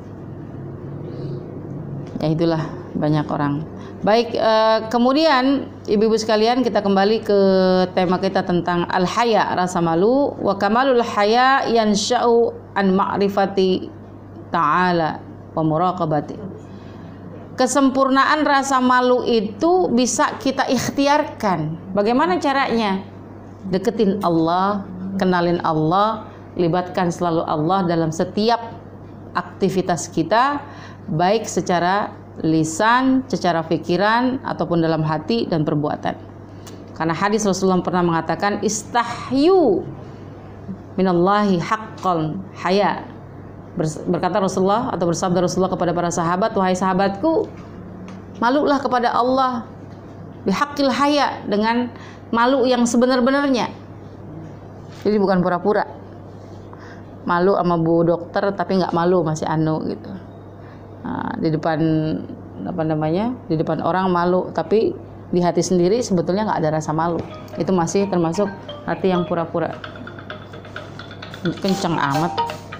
ya itulah banyak orang. Baik, eh, kemudian ibu-ibu sekalian kita kembali ke tema kita tentang al-haya, rasa malu. Wa kamalul haya yansha'u an ma'rifati ta'ala wa muraqabati. Kesempurnaan rasa malu itu bisa kita ikhtiarkan. Bagaimana caranya? Deketin Allah, kenalin Allah, libatkan selalu Allah dalam setiap aktivitas kita, baik secara lisan, secara pikiran, ataupun dalam hati dan perbuatan. Karena hadis Rasulullah pernah mengatakan, istahyu minallahi haqqal haya. Berkata Rasulullah atau bersabda Rasulullah kepada para sahabat, wahai sahabatku, malulah kepada Allah bihaqqil haya, dengan malu yang sebenar-benarnya. Jadi bukan pura-pura. Malu sama bu dokter tapi nggak malu masih anu gitu. Nah, di depan apa namanya di depan orang malu tapi di hati sendiri sebetulnya nggak ada rasa malu. Itu masih termasuk hati yang pura-pura. Kenceng amat.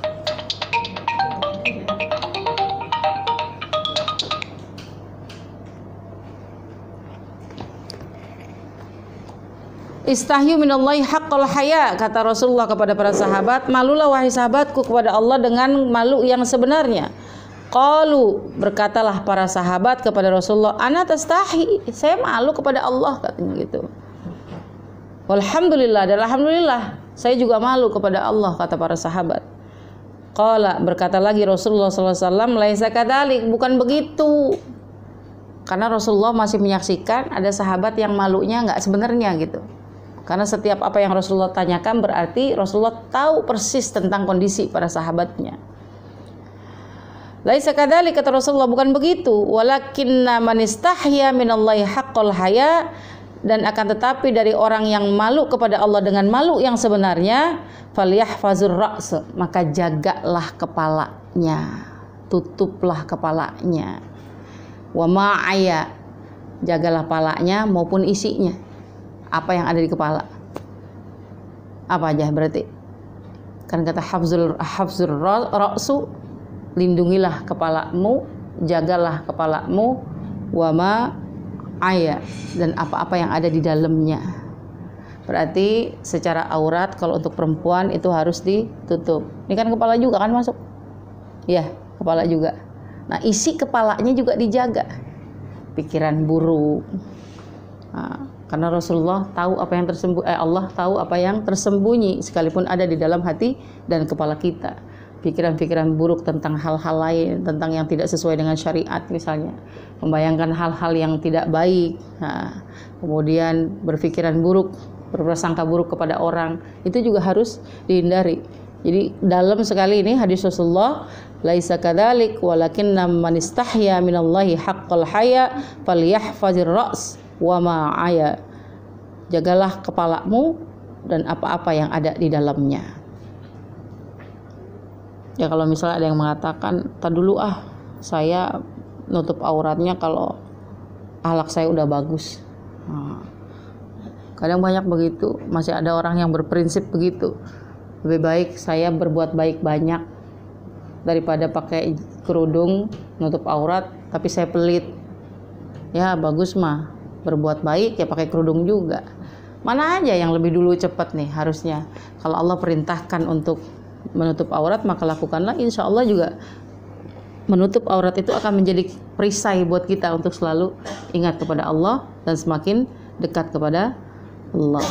Istahyu minallahi haqqal haya, kata Rasulullah kepada para sahabat, malulah wahai sahabatku kepada Allah dengan malu yang sebenarnya. Qalu, berkatalah para sahabat kepada Rasulullah, ana tastahi, saya malu kepada Allah, katanya gitu. Walhamdulillah, dan alhamdulillah saya juga malu kepada Allah, kata para sahabat. Qala, berkata lagi Rasulullah sallallahu alaihi wasallam, laisa kadzalik, bukan begitu. Karena Rasulullah masih menyaksikan ada sahabat yang malunya nggak sebenarnya gitu. Karena setiap apa yang Rasulullah tanyakan berarti Rasulullah tahu persis tentang kondisi para sahabatnya. Laisa kadzalik, kata Rasulullah, bukan begitu. Walakinna man istahya minallahi haqqal haya, dan akan tetapi dari orang yang malu kepada Allah dengan malu yang sebenarnya, falyahfazur ra's, maka jagalah kepalanya, tutuplah kepalanya. Wa ma'aya, jagalah kepalanya maupun isinya. Apa yang ada di kepala? Apa aja berarti? Kan kata hafzul hafzur ra'su, lindungilah kepalamu, jagalah kepalamu, wa ma ayat, dan apa-apa yang ada di dalamnya. Berarti secara aurat kalau untuk perempuan itu harus ditutup. Ini kan kepala juga kan masuk? Ya, kepala juga. Nah, isi kepalanya juga dijaga. Pikiran buruk. Nah, karena Rasulullah tahu apa yang tersembunyi, eh, Allah tahu apa yang tersembunyi sekalipun ada di dalam hati dan kepala kita. Pikiran-pikiran buruk tentang hal-hal lain, tentang yang tidak sesuai dengan syariat misalnya, membayangkan hal-hal yang tidak baik, nah, kemudian berpikiran buruk, berprasangka buruk kepada orang, itu juga harus dihindari. Jadi dalam sekali ini hadis Rasulullah, laisa kadzalik walakinna man istahya minallahi haqqal haya falyahfazir ra's wa ma aya. Jagalah kepalamu dan apa-apa yang ada di dalamnya. Ya kalau misalnya ada yang mengatakan, "Tak dulu ah, saya nutup auratnya kalau akhlak saya udah bagus." Nah, kadang banyak begitu, masih ada orang yang berprinsip begitu. Lebih baik saya berbuat baik banyak daripada pakai kerudung nutup aurat tapi saya pelit. Ya bagus mah, berbuat baik ya pakai kerudung juga. Mana aja yang lebih dulu cepat nih harusnya. Kalau Allah perintahkan untuk menutup aurat, maka lakukanlah, insya Allah juga menutup aurat itu akan menjadi perisai buat kita untuk selalu ingat kepada Allah dan semakin dekat kepada Allah.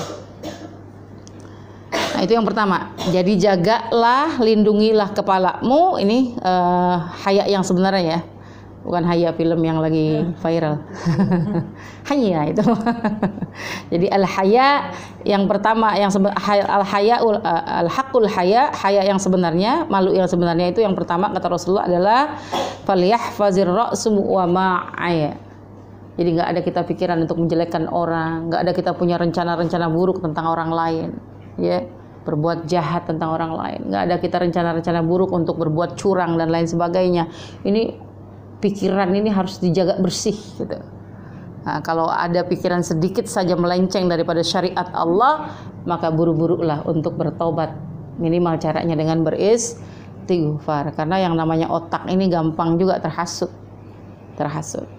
Nah itu yang pertama. Jadi jagalah, lindungilah kepalamu. Ini uh, haya yang sebenarnya ya, bukan haya film yang lagi viral. Hanya itu. Jadi al-haya yang pertama, yang al-haya al-haqqul haya, haya yang sebenarnya, malu yang sebenarnya itu yang pertama kata Rasulullah adalah falyahfazir ra'su wa ma'aya. Jadi enggak ada kita pikiran untuk menjelekkan orang, enggak ada kita punya rencana-rencana buruk tentang orang lain, ya, berbuat jahat tentang orang lain. Enggak ada kita rencana-rencana buruk untuk berbuat curang dan lain sebagainya. Ini pikiran ini harus dijaga bersih gitu. Nah, kalau ada pikiran sedikit saja melenceng daripada syariat Allah, maka buru-burulah untuk bertobat. Minimal caranya dengan beristighfar, karena yang namanya otak ini gampang juga terhasut. Terhasut.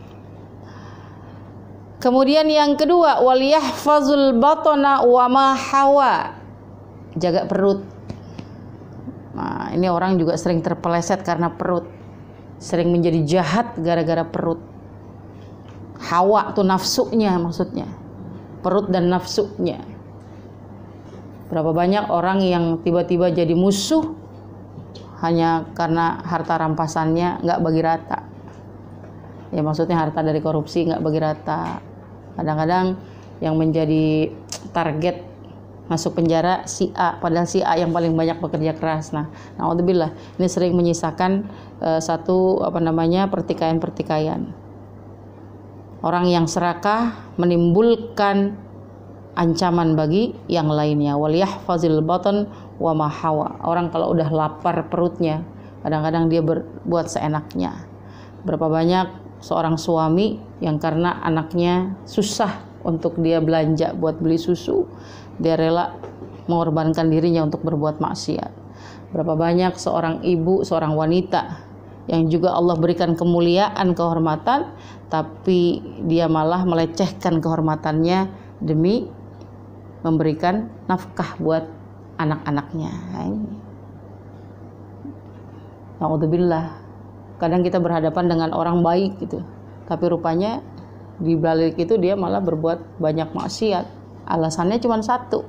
Kemudian yang kedua, waliyahfazul batana wa ma hawa. Jaga perut. Nah, ini orang juga sering terpeleset karena perut. Sering menjadi jahat gara-gara perut. Hawa tuh nafsunya maksudnya. Perut dan nafsunya. Berapa banyak orang yang tiba-tiba jadi musuh hanya karena harta rampasannya nggak bagi rata. Ya maksudnya harta dari korupsi nggak bagi rata. Kadang-kadang yang menjadi target masuk penjara si A, padahal si A yang paling banyak bekerja keras. Nah, naudzubillah, ini sering menyisakan uh, satu apa namanya pertikaian-pertikaian. Orang yang serakah menimbulkan ancaman bagi yang lainnya. Waliyahfazil batan wa ma hawa. Orang kalau udah lapar perutnya, kadang-kadang dia berbuat seenaknya. Berapa banyak seorang suami yang karena anaknya susah untuk dia belanja buat beli susu, dia rela mengorbankan dirinya untuk berbuat maksiat. Berapa banyak seorang ibu, seorang wanita yang juga Allah berikan kemuliaan, kehormatan, tapi dia malah melecehkan kehormatannya demi memberikan nafkah buat anak-anaknya. Naudzubillah. Kadang kita berhadapan dengan orang baik gitu, tapi rupanya di balik itu dia malah berbuat banyak maksiat. Alasannya cuma satu.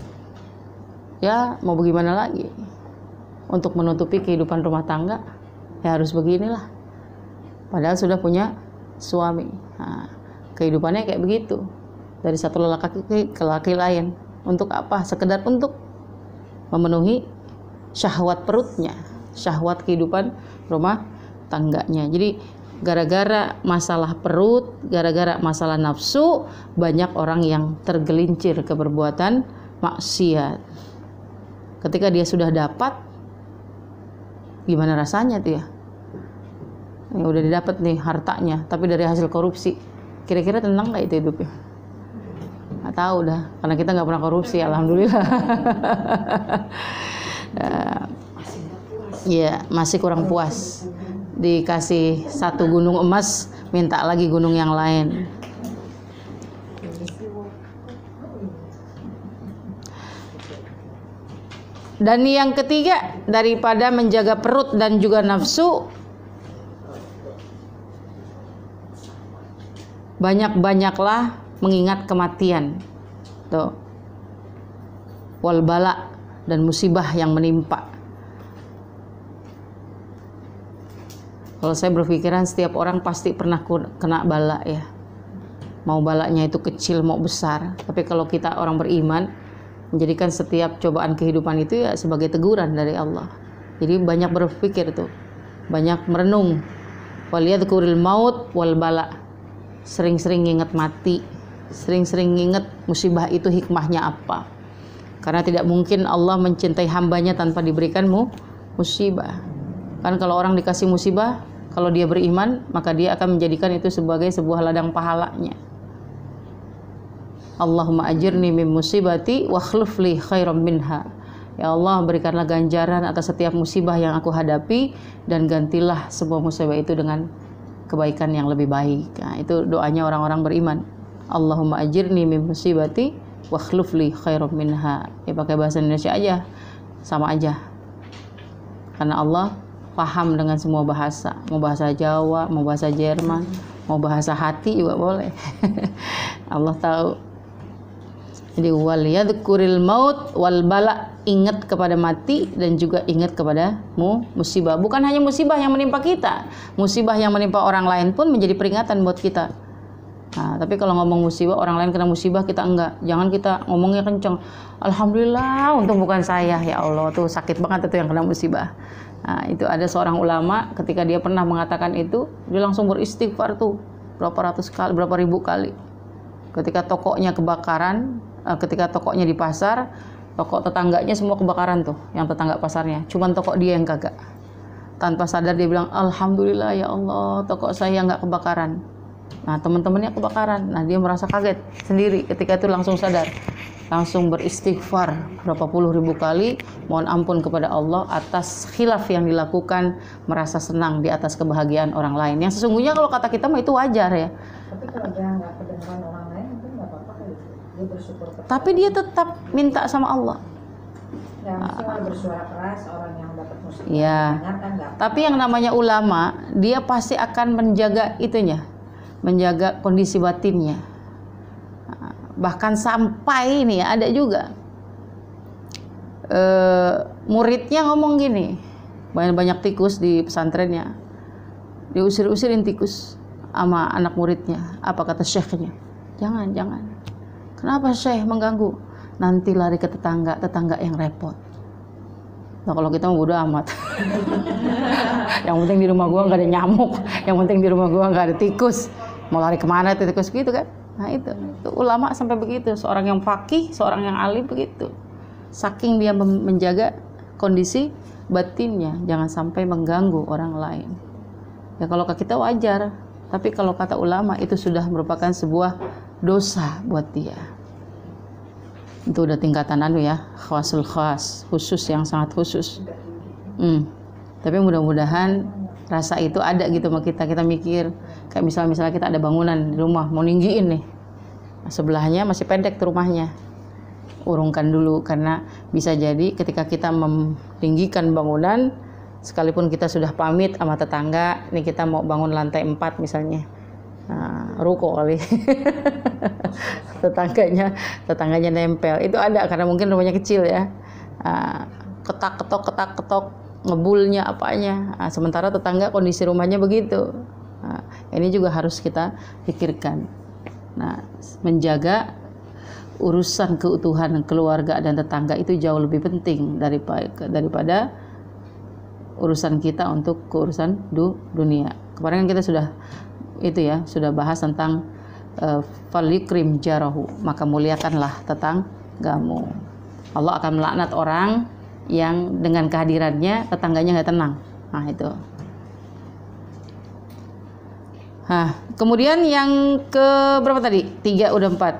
Ya mau bagaimana lagi? Untuk menutupi kehidupan rumah tangga, ya harus beginilah. Padahal sudah punya suami. Nah, kehidupannya kayak begitu. Dari satu lelaki ke laki lain. Untuk apa? Sekedar untuk memenuhi syahwat perutnya, syahwat kehidupan rumah tangganya. Jadi gara-gara masalah perut, gara-gara masalah nafsu, banyak orang yang tergelincir ke perbuatan maksiat. Ketika dia sudah dapat, gimana rasanya tuh ya? Ini udah didapat nih hartanya, tapi dari hasil korupsi. Kira-kira tenang nggak itu hidupnya? Nggak tahu dah, karena kita nggak pernah korupsi, alhamdulillah. Ya, masih kurang puas. Dikasih satu gunung emas, minta lagi gunung yang lain. Dan yang ketiga, daripada menjaga perut dan juga nafsu, banyak-banyaklah mengingat kematian. Tuh. Wal bala, dan musibah yang menimpa. Kalau saya berpikiran setiap orang pasti pernah kena bala ya. Mau balanya itu kecil mau besar. Tapi kalau kita orang beriman, menjadikan setiap cobaan kehidupan itu ya sebagai teguran dari Allah. Jadi banyak berpikir tuh, banyak merenung. Waliyadkuril maut wal bala. Sering-sering ingat mati, sering-sering ingat musibah itu hikmahnya apa. Karena tidak mungkin Allah mencintai hambanya tanpa diberikanmu musibah. Kan kalau orang dikasih musibah, kalau dia beriman, maka dia akan menjadikan itu sebagai sebuah ladang pahalanya. Allahumma ajirni min musibati wa akhlif li khairam minha. Ya Allah, berikanlah ganjaran atas setiap musibah yang aku hadapi dan gantilah semua musibah itu dengan kebaikan yang lebih baik. Nah, itu doanya orang-orang beriman. Allahumma ajirni min musibati wa akhlif li khairam minha. Ya pakai bahasa Indonesia aja, sama aja. Karena Allah paham dengan semua bahasa. Mau bahasa Jawa, mau bahasa Jerman, mau bahasa hati juga boleh. Allah tahu. Jadi wal yadhkuril maut wal bala, ingat kepada mati dan juga ingat kepada mu, musibah. Bukan hanya musibah yang menimpa kita, musibah yang menimpa orang lain pun menjadi peringatan buat kita. Nah, tapi kalau ngomong musibah, orang lain kena musibah, kita enggak. Jangan kita ngomongnya kenceng. Alhamdulillah, untung bukan saya. Ya Allah, tuh sakit banget itu yang kena musibah. Nah, itu ada seorang ulama ketika dia pernah mengatakan itu, dia langsung beristighfar tuh berapa ratus kali, berapa ribu kali. Ketika tokonya kebakaran, ketika tokonya di pasar, toko tetangganya semua kebakaran tuh, yang tetangga pasarnya. Cuman toko dia yang kagak. Tanpa sadar dia bilang, Alhamdulillah ya Allah, toko saya nggak kebakaran. Nah, teman-temannya kebakaran. Nah, dia merasa kaget sendiri. Ketika itu langsung sadar, langsung beristighfar berapa puluh ribu kali, mohon ampun kepada Allah atas khilaf yang dilakukan, merasa senang di atas kebahagiaan orang lain. Yang sesungguhnya kalau kata kita mah itu wajar ya. Tapi kalau dia nggak kedengaran orang lain itu nggak apa-apa kali. Dia bersyukur. Tapi dia tetap minta sama Allah. Ya, mesti orang bersuara keras, orang yang dapat musibah. Ya. Kan nggak. Tapi yang namanya ulama, dia pasti akan menjaga itunya, menjaga kondisi batinnya. Bahkan sampai ini ada juga e, muridnya ngomong gini, banyak-banyak tikus di pesantrennya, diusir-usirin tikus sama anak muridnya. Apa kata syekhnya? Jangan, jangan. Kenapa syekh mengganggu? Nanti lari ke tetangga, tetangga yang repot. Nah, kalau kita mau bodo amat. Yang penting di rumah gua nggak ada nyamuk, yang penting di rumah gua nggak ada tikus. Mau lari kemana tuh tikus gitu kan? Nah itu, itu ulama sampai begitu. Seorang yang faqih, seorang yang alim begitu. Saking dia menjaga kondisi batinnya, jangan sampai mengganggu orang lain. Ya kalau ke kita wajar, tapi kalau kata ulama itu sudah merupakan sebuah dosa buat dia. Itu udah tingkatan anu ya, khawasul khas, khusus yang sangat khusus. Hmm. Tapi mudah-mudahan rasa itu ada gitu sama kita. Kita mikir kayak misalnya misalnya kita ada bangunan di rumah mau ninggiin nih, nah, sebelahnya masih pendek tuh rumahnya, urungkan dulu, karena bisa jadi ketika kita meninggikan bangunan, sekalipun kita sudah pamit sama tetangga, nih kita mau bangun lantai empat misalnya, Nah, ruko kali. tetangganya tetangganya nempel. Itu ada karena mungkin rumahnya kecil ya. Nah, ketak ketok ketak ketok ngebulnya apanya. Nah, sementara tetangga kondisi rumahnya begitu. Nah, ini juga harus kita pikirkan. Nah, menjaga urusan keutuhan keluarga dan tetangga itu jauh lebih penting daripada daripada urusan kita untuk keurusan du, dunia. Kemarin kan kita sudah itu ya, sudah bahas tentang uh, falyukrim jarahu, maka muliakanlah tetanggamu. Allah akan melaknat orang yang dengan kehadirannya tetangganya nggak tenang. Nah itu. Nah, kemudian yang ke berapa tadi? Tiga udah empat.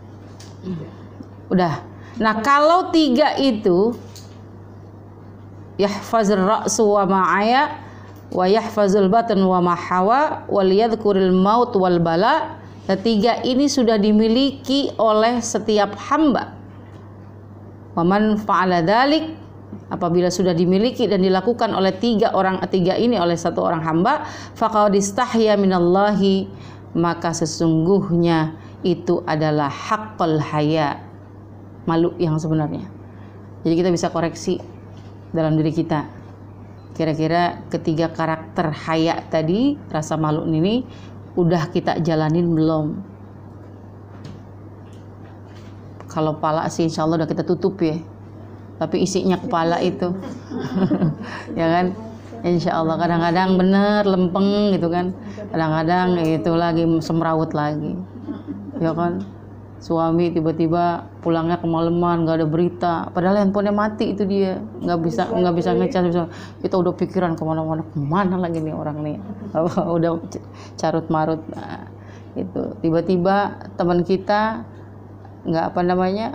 Udah. Nah kalau tiga itu yahfazur ra'su wa ma'aya wa yahfazul batan wa mahawa wal yadhkuril maut wal bala. Ketiga ini sudah dimiliki oleh setiap hamba. Wa man fa'ala dzalik, apabila sudah dimiliki dan dilakukan oleh tiga orang tiga ini oleh satu orang hamba, faqad istahya minallahi, maka sesungguhnya itu adalah haqqul haya, malu yang sebenarnya. Jadi kita bisa koreksi dalam diri kita. Kira-kira ketiga karakter haya tadi, rasa malu ini udah kita jalanin belum? Kalau pala sih insya Allah udah kita tutup ya. Tapi isinya kepala itu. Ya kan? Insya Allah kadang-kadang bener lempeng gitu kan. Kadang-kadang itu lagi semrawut lagi. Ya kan? Suami tiba-tiba pulangnya kemalaman, nggak ada berita, padahal handphonenya mati itu dia, nggak bisa nggak bisa ngecas, bisa. Kita udah pikiran kemana-mana, kemana lagi nih orang nih, udah carut marut. Nah, itu tiba-tiba teman kita nggak apa namanya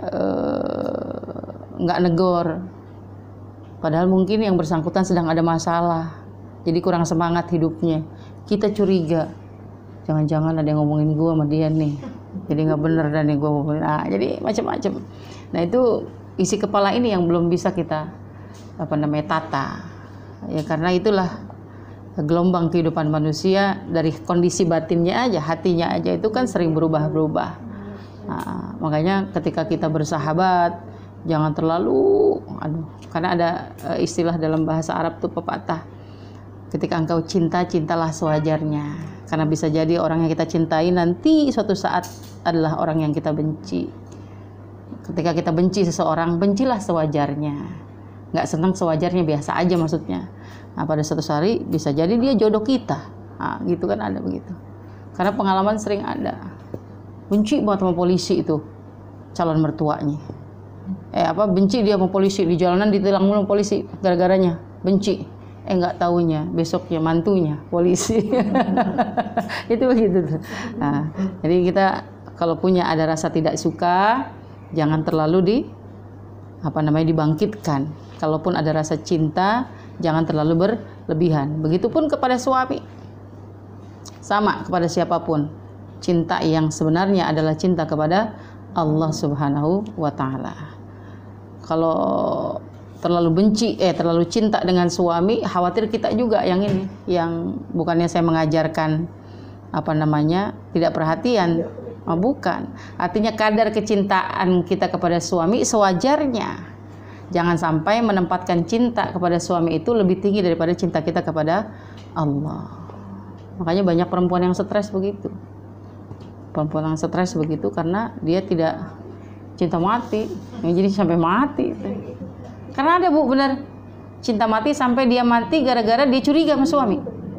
nggak uh, negor, padahal mungkin yang bersangkutan sedang ada masalah, jadi kurang semangat hidupnya. Kita curiga, jangan-jangan ada yang ngomongin gue sama dia nih. Jadi nggak bener dan nih gue mau nah, jadi macam-macam. Nah itu isi kepala ini yang belum bisa kita apa namanya tata ya, karena itulah gelombang kehidupan manusia dari kondisi batinnya aja, hatinya aja itu kan sering berubah-berubah. Nah, makanya ketika kita bersahabat jangan terlalu aduh, karena ada istilah dalam bahasa Arab tuh pepatah, ketika engkau cinta, cintalah sewajarnya. Karena bisa jadi orang yang kita cintai nanti suatu saat adalah orang yang kita benci. Ketika kita benci seseorang, bencilah sewajarnya. Nggak senang sewajarnya, biasa aja maksudnya. Nah, pada suatu hari bisa jadi dia jodoh kita. Nah, gitu kan ada begitu. Karena pengalaman sering ada. Benci banget sama polisi itu, calon mertuanya. Eh apa benci dia sama polisi, di jalanan ditilang mulu polisi gara-garanya. Benci. Eh nggak taunya besoknya mantunya polisi. Itu begitu tuh. Nah, jadi kita kalau punya ada rasa tidak suka, jangan terlalu di apa namanya dibangkitkan. Kalaupun ada rasa cinta, jangan terlalu berlebihan. Begitupun kepada suami, sama kepada siapapun. Cinta yang sebenarnya adalah cinta kepada Allah Subhanahu wa Ta'ala. Kalau terlalu benci, eh terlalu cinta dengan suami, khawatir kita juga yang ini, yang bukannya saya mengajarkan apa namanya tidak perhatian, oh, bukan. Artinya kadar kecintaan kita kepada suami sewajarnya. Jangan sampai menempatkan cinta kepada suami itu lebih tinggi daripada cinta kita kepada Allah. Makanya banyak perempuan yang stres begitu. Perempuan yang stres begitu karena dia tidak cinta mati, jadi sampai mati. Karena ada bu benar cinta mati sampai dia mati gara-gara dia curiga sama suami.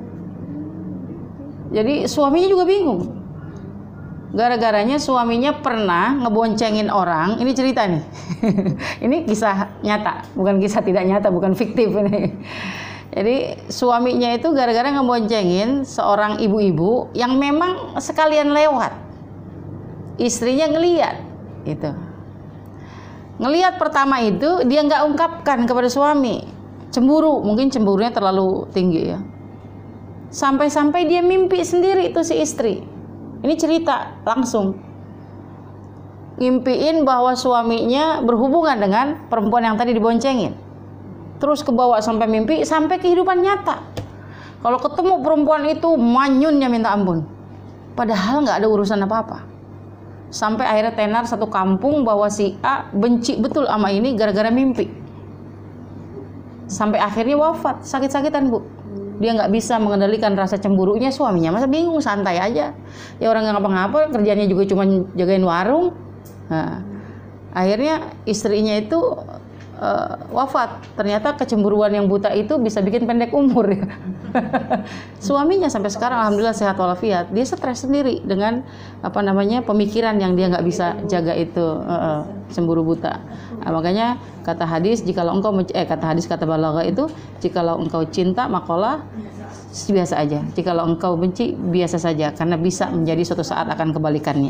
Jadi suaminya juga bingung. Gara-garanya suaminya pernah ngeboncengin orang. Ini cerita nih. Ini kisah nyata, bukan kisah tidak nyata, bukan fiktif ini. Jadi suaminya itu gara-gara ngeboncengin seorang ibu-ibu yang memang sekalian lewat. Istrinya ngeliat itu. Ngelihat pertama itu dia nggak ungkapkan kepada suami, cemburu, mungkin cemburunya terlalu tinggi ya. Sampai-sampai dia mimpi sendiri itu si istri. Ini cerita langsung. Ngimpiin bahwa suaminya berhubungan dengan perempuan yang tadi diboncengin. Terus kebawa sampai mimpi, sampai kehidupan nyata. Kalau ketemu perempuan itu manyunnya minta ampun. padahal nggak ada urusan apa-apa. Sampai akhirnya tenar satu kampung bahwa si A benci betul sama ini gara-gara mimpi. Sampai akhirnya wafat, sakit-sakitan Bu. Dia nggak bisa mengendalikan rasa cemburunya, suaminya masa bingung, santai aja. Ya orang nggak ngapa-ngapa, kerjanya juga cuma jagain warung. Nah, akhirnya istrinya itu uh, wafat. Ternyata kecemburuan yang buta itu bisa bikin pendek umur ya. Suaminya sampai sekarang alhamdulillah sehat walafiat. Dia stres sendiri dengan apa namanya pemikiran yang dia nggak bisa jaga itu, uh, uh, cemburu buta. Nah, makanya kata hadis, jikalau engkau eh kata hadis kata balagha itu, jikalau engkau cinta makalah biasa aja. Jikalau engkau benci biasa saja, karena bisa menjadi suatu saat akan kebalikannya.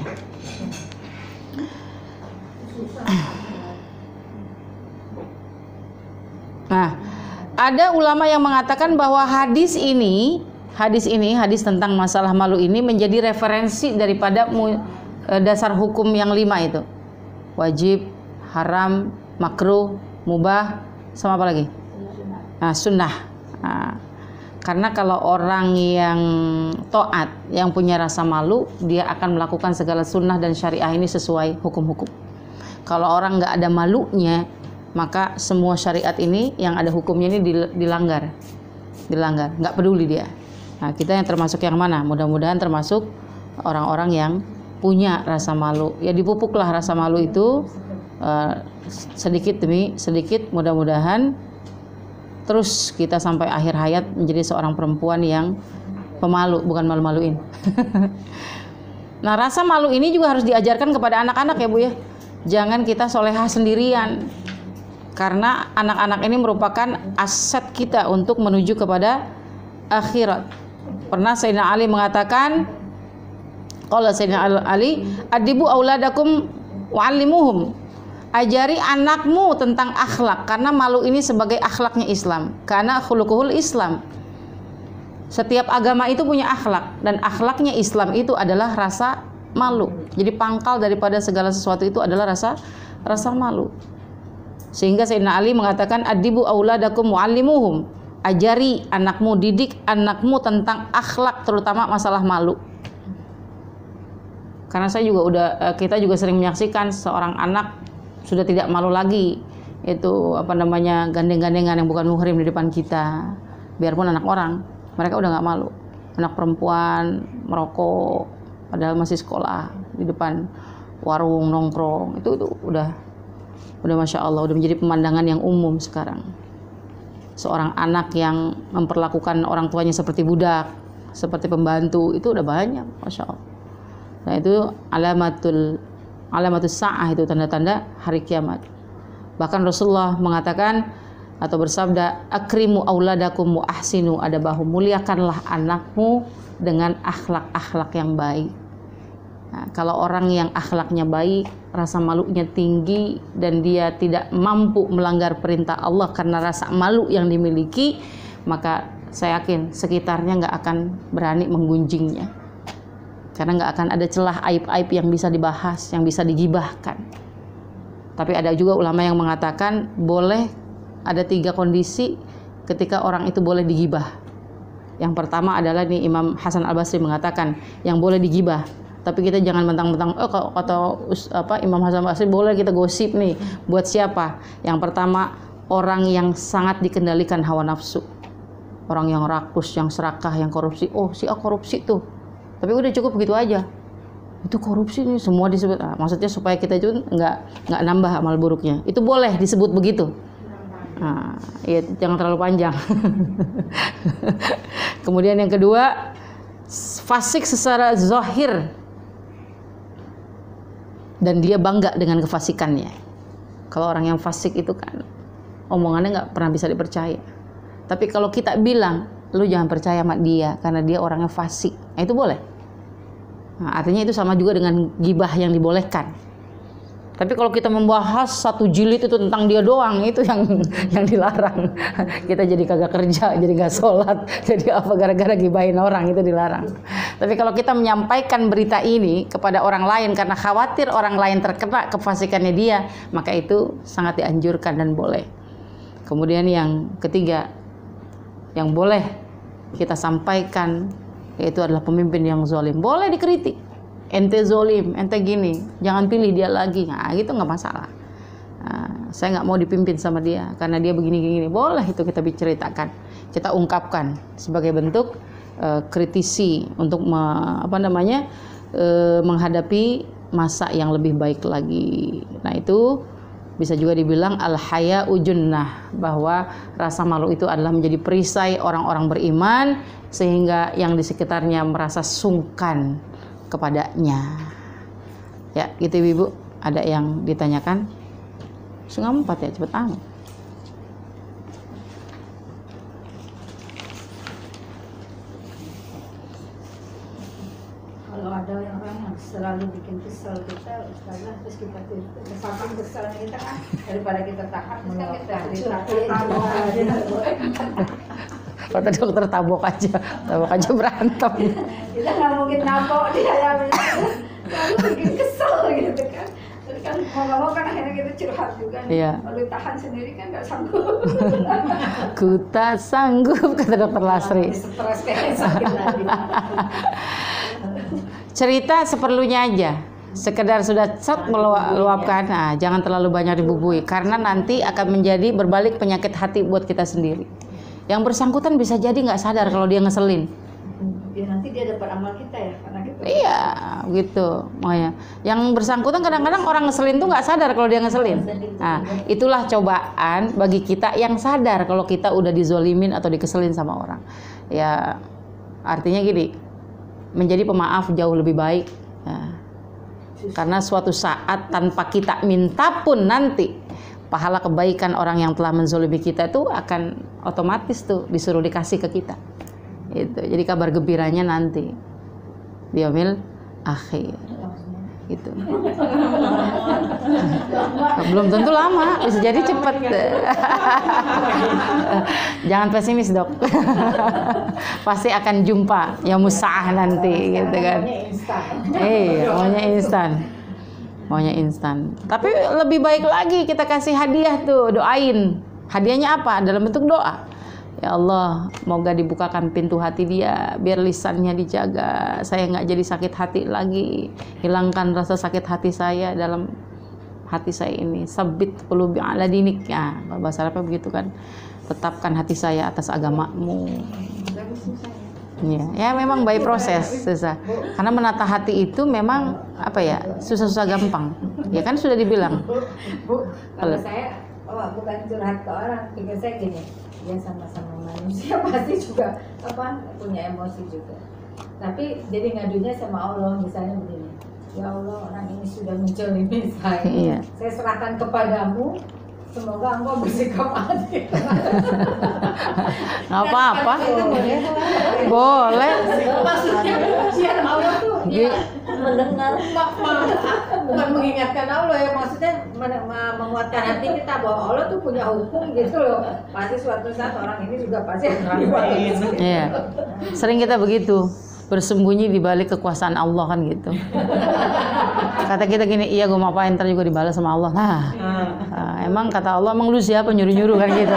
Nah, ada ulama yang mengatakan bahwa hadis ini, hadis ini, hadis tentang masalah malu ini menjadi referensi daripada mu, e, dasar hukum yang lima itu. Wajib, haram, makruh, mubah, sama apa lagi? Nah, sunnah. Nah, karena kalau orang yang taat, yang punya rasa malu, dia akan melakukan segala sunnah dan syariah ini sesuai hukum-hukum. Kalau orang nggak ada malunya, maka semua syariat ini yang ada hukumnya ini dilanggar, dilanggar, nggak peduli dia. Nah, kita yang termasuk yang mana? Mudah-mudahan termasuk orang-orang yang punya rasa malu. Ya dipupuklah rasa malu itu uh, sedikit demi sedikit. Mudah-mudahan terus kita sampai akhir hayat menjadi seorang perempuan yang pemalu, bukan malu-maluin. Nah, rasa malu ini juga harus diajarkan kepada anak-anak ya Bu ya. Jangan kita solehah sendirian. Karena anak-anak ini merupakan aset kita untuk menuju kepada akhirat. Pernah Sayyidina Ali mengatakan, qala Sayyidina Ali, adibu auladakum wa'allimuhum. Ajari anakmu tentang akhlak, karena malu ini sebagai akhlaknya Islam. Karena khuluquhul Islam. Setiap agama itu punya akhlak, dan akhlaknya Islam itu adalah rasa malu. Jadi pangkal daripada segala sesuatu itu adalah rasa rasa malu. Sehingga Sayyidina Ali mengatakan adibu auladakum muallimuhum, ajari anakmu, didik anakmu tentang akhlak, terutama masalah malu. Karena saya juga udah kita juga sering menyaksikan seorang anak sudah tidak malu lagi, itu apa namanya gandeng-gandengan yang bukan muhrim di depan kita, biarpun anak orang, mereka udah nggak malu. Anak perempuan merokok padahal masih sekolah di depan warung nongkrong, itu itu udah Udah Masya Allah, udah menjadi pemandangan yang umum sekarang. Seorang anak yang memperlakukan orang tuanya seperti budak, seperti pembantu, itu udah banyak, Masya Allah. Nah itu alamatul alamatul sa'ah, itu tanda-tanda hari kiamat. Bahkan Rasulullah mengatakan atau bersabda, akrimu auladakum wa ahsinu adabahu, muliakanlah anakmu dengan akhlak-akhlak yang baik. Nah, kalau orang yang akhlaknya baik, rasa malunya tinggi, dan dia tidak mampu melanggar perintah Allah karena rasa malu yang dimiliki, maka saya yakin sekitarnya nggak akan berani menggunjingnya. Karena nggak akan ada celah aib-aib yang bisa dibahas, yang bisa digibahkan. Tapi ada juga ulama yang mengatakan boleh ada tiga kondisi ketika orang itu boleh digibah. Yang pertama adalah nih Imam Hasan Al-Basri mengatakan yang boleh digibah. Tapi kita jangan mentang-mentang, oh kata apa Imam Hasan Basri boleh kita gosip nih. Buat siapa? Yang pertama, orang yang sangat dikendalikan hawa nafsu. Orang yang rakus, yang serakah, yang korupsi. Oh, si A korupsi tuh. Tapi udah cukup begitu aja. Itu korupsi nih, semua disebut. Nah, maksudnya supaya kita itu nggak nggak nambah amal buruknya. Itu boleh disebut begitu. Nah, ya jangan terlalu panjang. Kemudian yang kedua, fasik secara zahir. Dan dia bangga dengan kefasikannya. Kalau orang yang fasik itu kan omongannya nggak pernah bisa dipercaya. Tapi kalau kita bilang, lu jangan percaya sama dia karena dia orangnya fasik, nah itu boleh. Nah, artinya itu sama juga dengan gibah yang dibolehkan. Tapi kalau kita membahas satu jilid itu tentang dia doang, itu yang yang dilarang. Kita jadi kagak kerja, jadi nggak sholat, jadi apa gara-gara gibahin orang, itu dilarang. Tapi kalau kita menyampaikan berita ini kepada orang lain karena khawatir orang lain terkena kefasikannya dia, maka itu sangat dianjurkan dan boleh. Kemudian yang ketiga, yang boleh kita sampaikan yaitu adalah pemimpin yang zalim. Boleh dikritik, ente zalim, ente gini, jangan pilih dia lagi. Nah, gitu nggak masalah. Nah, saya nggak mau dipimpin sama dia karena dia begini-gini. Boleh itu kita ceritakan, kita ungkapkan sebagai bentuk uh, kritisi untuk me, apa namanya uh, menghadapi masa yang lebih baik lagi. Nah, itu bisa juga dibilang al-haya'u junnah, bahwa rasa malu itu adalah menjadi perisai orang-orang beriman sehingga yang di sekitarnya merasa sungkan kepadanya. Ya, gitu Ibu. Ada yang ditanyakan? Setengah empat ya, cepet amat. Kalau ada yang orang yang selalu bikin kesel kita, Ustazah, terus kita saking keselnya kita kan, daripada kita tahan, terus kan kita tabok aja. Kata dokter tabok aja, tabok aja berantem. Kita nggak mungkin nabok dia yang selalu bikin kesel gitu kan. Terus kan mau nggak mau kan akhirnya kita curhat juga nih. Iya. Kalau tahan sendiri kan nggak sanggup. Ku tak sanggup, kata dokter Lasri. Stres kayak sakit lagi. Cerita seperlunya aja, sekedar sudah set meluapkan, nah, jangan terlalu banyak dibubui karena nanti akan menjadi berbalik penyakit hati buat kita sendiri. Yang bersangkutan bisa jadi nggak sadar kalau dia ngeselin. Ya nanti dia dapat amal kita ya karena gitu. Iya, gitu. Makanya yang bersangkutan kadang-kadang orang ngeselin tuh nggak sadar kalau dia ngeselin. Nah, itulah cobaan bagi kita yang sadar kalau kita udah dizolimin atau dikeselin sama orang. Ya, artinya gini. Menjadi pemaaf jauh lebih baik ya. Karena suatu saat tanpa kita minta pun nanti pahala kebaikan orang yang telah menzolimi kita itu akan otomatis tuh disuruh dikasih ke kita itu. Jadi kabar gembiranya nanti di yaumil akhir gitu. Belum tentu lama, bisa jadi cepet. Jangan pesimis dok. Pasti akan jumpa ya musa'ah nanti gitu kan. Eh, maunya instan. Maunya instan. Tapi lebih baik lagi kita kasih hadiah tuh, doain. Hadiahnya apa? Dalam bentuk doa. Ya Allah, moga dibukakan pintu hati dia, biar lisannya dijaga, saya nggak jadi sakit hati lagi, hilangkan rasa sakit hati saya dalam hati saya ini, sabit qulubi ala dinik, ya kalau bahasa Arabnya begitu kan, tetapkan hati saya atas agamamu. Ya, ya memang by proses susah, karena menata hati itu memang apa ya, susah-susah gampang, ya kan sudah dibilang. Bu, kalau saya, oh bukan curhat ke orang, pikir saya gini. Ya sama-sama manusia pasti juga apa punya emosi juga. Tapi jadi ngadunya sama Allah misalnya begini. Ya Allah, orang ini sudah mencolimi saya. Iya. Saya serahkan kepadamu. Semoga engkau bersikap adil. Nggak apa-apa. Boleh. Boleh. Maksudnya ujian Allah tuh ya, mendengar, bukan mengingatkan Allah ya, maksudnya menguatkan hati kita bahwa Allah tuh punya hukum gitu loh. Pasti suatu saat orang ini juga pasti akan dibalas. Iya. Sering kita begitu, bersembunyi di balik kekuasaan Allah kan gitu. Kata kita gini, iya gue mau apain ntar juga dibalas sama Allah. Nah, nah emang kata Allah, emang lu siapa nyuruh-nyuruh kan gitu.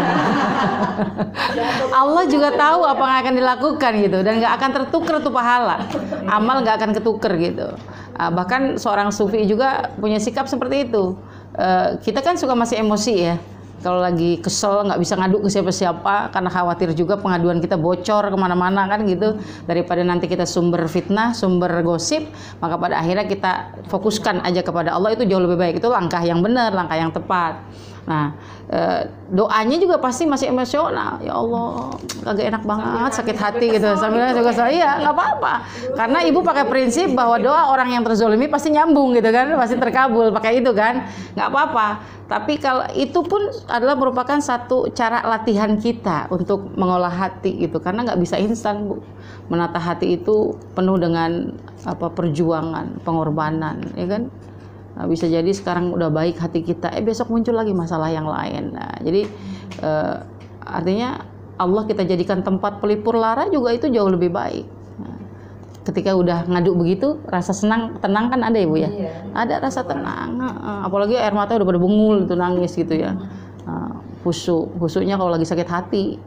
Allah juga tahu apa yang akan dilakukan gitu, dan nggak akan tertuker tuh pahala, amal nggak akan ketuker gitu. Uh, bahkan seorang sufi juga punya sikap seperti itu. Uh, kita kan suka masih emosi ya. Kalau lagi kesel nggak bisa ngadu ke siapa-siapa karena khawatir juga pengaduan kita bocor kemana-mana kan gitu, daripada nanti kita sumber fitnah, sumber gosip, maka pada akhirnya kita fokuskan aja kepada Allah, itu jauh lebih baik. Itu langkah yang benar, langkah yang tepat. Nah, e, doanya juga pasti masih emosional. Ya Allah, kagak enak banget, sakit hati gitu. Sambil juga saya, iya nggak apa-apa. Karena ibu pakai prinsip bahwa doa orang yang terzolimi pasti nyambung gitu kan, pasti terkabul. Pakai itu kan, nggak apa-apa. Tapi kalau itu pun adalah merupakan satu cara latihan kita untuk mengolah hati gitu. Karena nggak bisa instan bu. Menata hati itu penuh dengan apa perjuangan, pengorbanan, ya kan. Nah, bisa jadi sekarang udah baik hati kita, eh besok muncul lagi masalah yang lain. Nah, jadi eh, artinya Allah kita jadikan tempat pelipur lara juga itu jauh lebih baik. Nah, ketika udah ngaduk begitu, rasa senang, tenang kan ada ya bu ya? Iya. Ada rasa tenang. Nah, apalagi air mata udah pada bengul, itu nangis gitu ya. Nah, khusyuk. Khusyuknya kalau lagi sakit hati.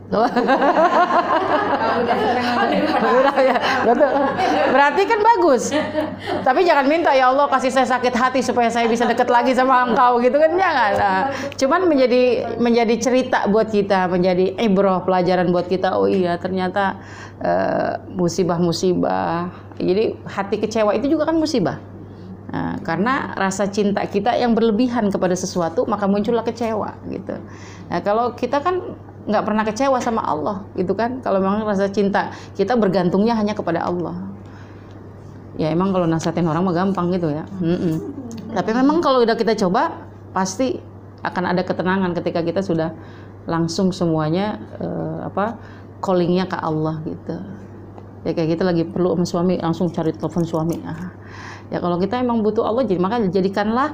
Udah ya, betul. Berarti kan bagus. Tapi jangan minta ya Allah kasih saya sakit hati supaya saya bisa dekat lagi sama Engkau gitu kan, jangan. Nah, cuman menjadi menjadi cerita buat kita, menjadi ibrah, pelajaran buat kita. Oh iya, ternyata uh, musibah-musibah. Jadi hati kecewa itu juga kan musibah. Nah, karena rasa cinta kita yang berlebihan kepada sesuatu, maka muncullah kecewa gitu. Nah, kalau kita kan nggak pernah kecewa sama Allah gitu kan. Kalau memang rasa cinta kita bergantungnya hanya kepada Allah. Ya emang kalau nasihatin orang mah gampang gitu ya. Mm-mm. Tapi memang kalau udah kita coba, pasti akan ada ketenangan ketika kita sudah langsung semuanya uh, apa callingnya ke Allah gitu. Ya kayak kita lagi perlu sama suami, langsung cari telepon suami. Ah. Ya kalau kita emang butuh Allah, jadi maka jadikanlah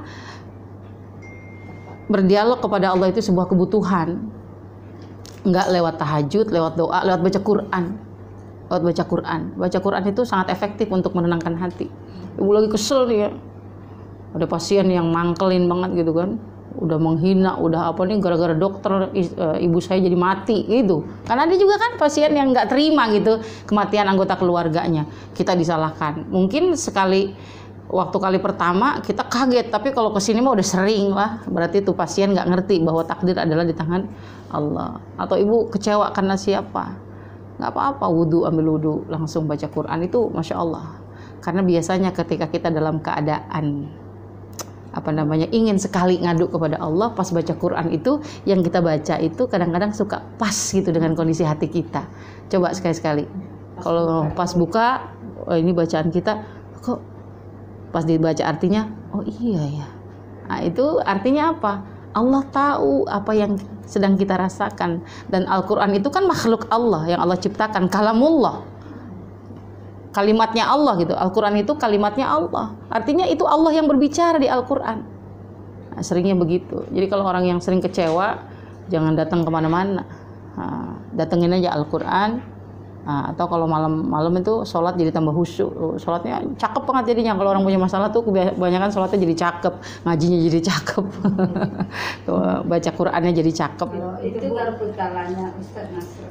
berdialog kepada Allah itu sebuah kebutuhan. Enggak lewat tahajud, lewat doa, lewat baca Quran. Lewat baca Quran. Baca Quran itu sangat efektif untuk menenangkan hati. Ibu lagi kesel nih ya. Ada pasien yang mangkelin banget gitu kan. Udah menghina, udah apa nih gara-gara dokter ibu saya jadi mati gitu. Karena ada juga kan pasien yang nggak terima gitu kematian anggota keluarganya. Kita disalahkan. Mungkin sekali waktu kali pertama kita kaget, tapi kalau kesini mah udah sering lah. Berarti tuh pasien nggak ngerti bahwa takdir adalah di tangan Allah. Atau ibu kecewa karena siapa? Nggak apa-apa, wudhu, ambil wudhu, langsung baca Quran itu masya Allah. Karena biasanya ketika kita dalam keadaan apa namanya ingin sekali ngadu kepada Allah, pas baca Quran itu yang kita baca itu kadang-kadang suka pas gitu dengan kondisi hati kita. Coba sekali-sekali kalau pas buka, oh ini bacaan kita kok pas dibaca artinya, oh iya ya. Nah, itu artinya apa? Allah tahu apa yang sedang kita rasakan. Dan Al-Quran itu kan makhluk Allah yang Allah ciptakan, kalamullah, kalimatnya Allah gitu. Al-Quran itu kalimatnya Allah. Artinya itu Allah yang berbicara di Al-Quran. Nah, seringnya begitu. Jadi kalau orang yang sering kecewa, jangan datang kemana-mana. Nah, datengin aja Al-Quran. Nah, atau kalau malam-malam itu sholat jadi tambah khusyuk. Sholatnya cakep banget jadinya. Kalau orang punya masalah tuh kebanyakan sholatnya jadi cakep, ngajinya jadi cakep, baca Qurannya jadi cakep. Kalau itu baru putaranya Ustaz Nasr.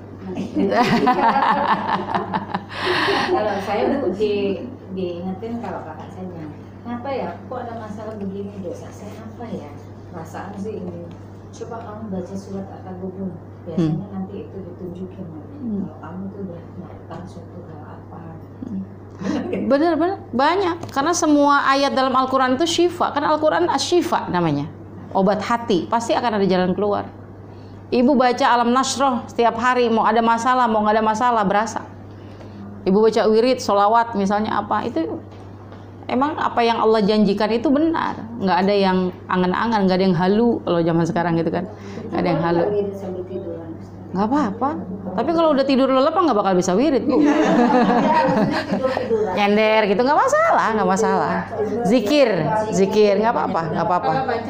Kalau saya tuh di diingetin kalau kakak saya bilang, kenapa ya? Kok ada masalah begini, dosa saya apa ya? Perasaan sih ini. Coba kamu baca surat At-Taghabun. Biasanya hmm. nanti itu ditunjukin. Hmm. Kalau kamu tuh udah melakukan suatu hal apa. Hmm. Benar-benar banyak. Karena semua ayat dalam Al-Quran itu syifa. Kan Al-Quran as-syifa namanya. Obat hati. Pasti akan ada jalan keluar. Ibu baca Alam Nasroh setiap hari. Mau ada masalah, mau nggak ada masalah, berasa. Ibu baca wirid, sholawat misalnya apa. Itu emang apa yang Allah janjikan itu benar. Nggak ada yang angan-angan, nggak ada yang halu. Kalau zaman sekarang gitu kan. Nggak ada yang halu. Nggak apa-apa. Tapi kalau udah tidur lelap nggak bakal bisa wirid, Bu. Nyender gitu nggak masalah, nggak masalah. Zikir, zikir nggak apa-apa, nggak apa-apa.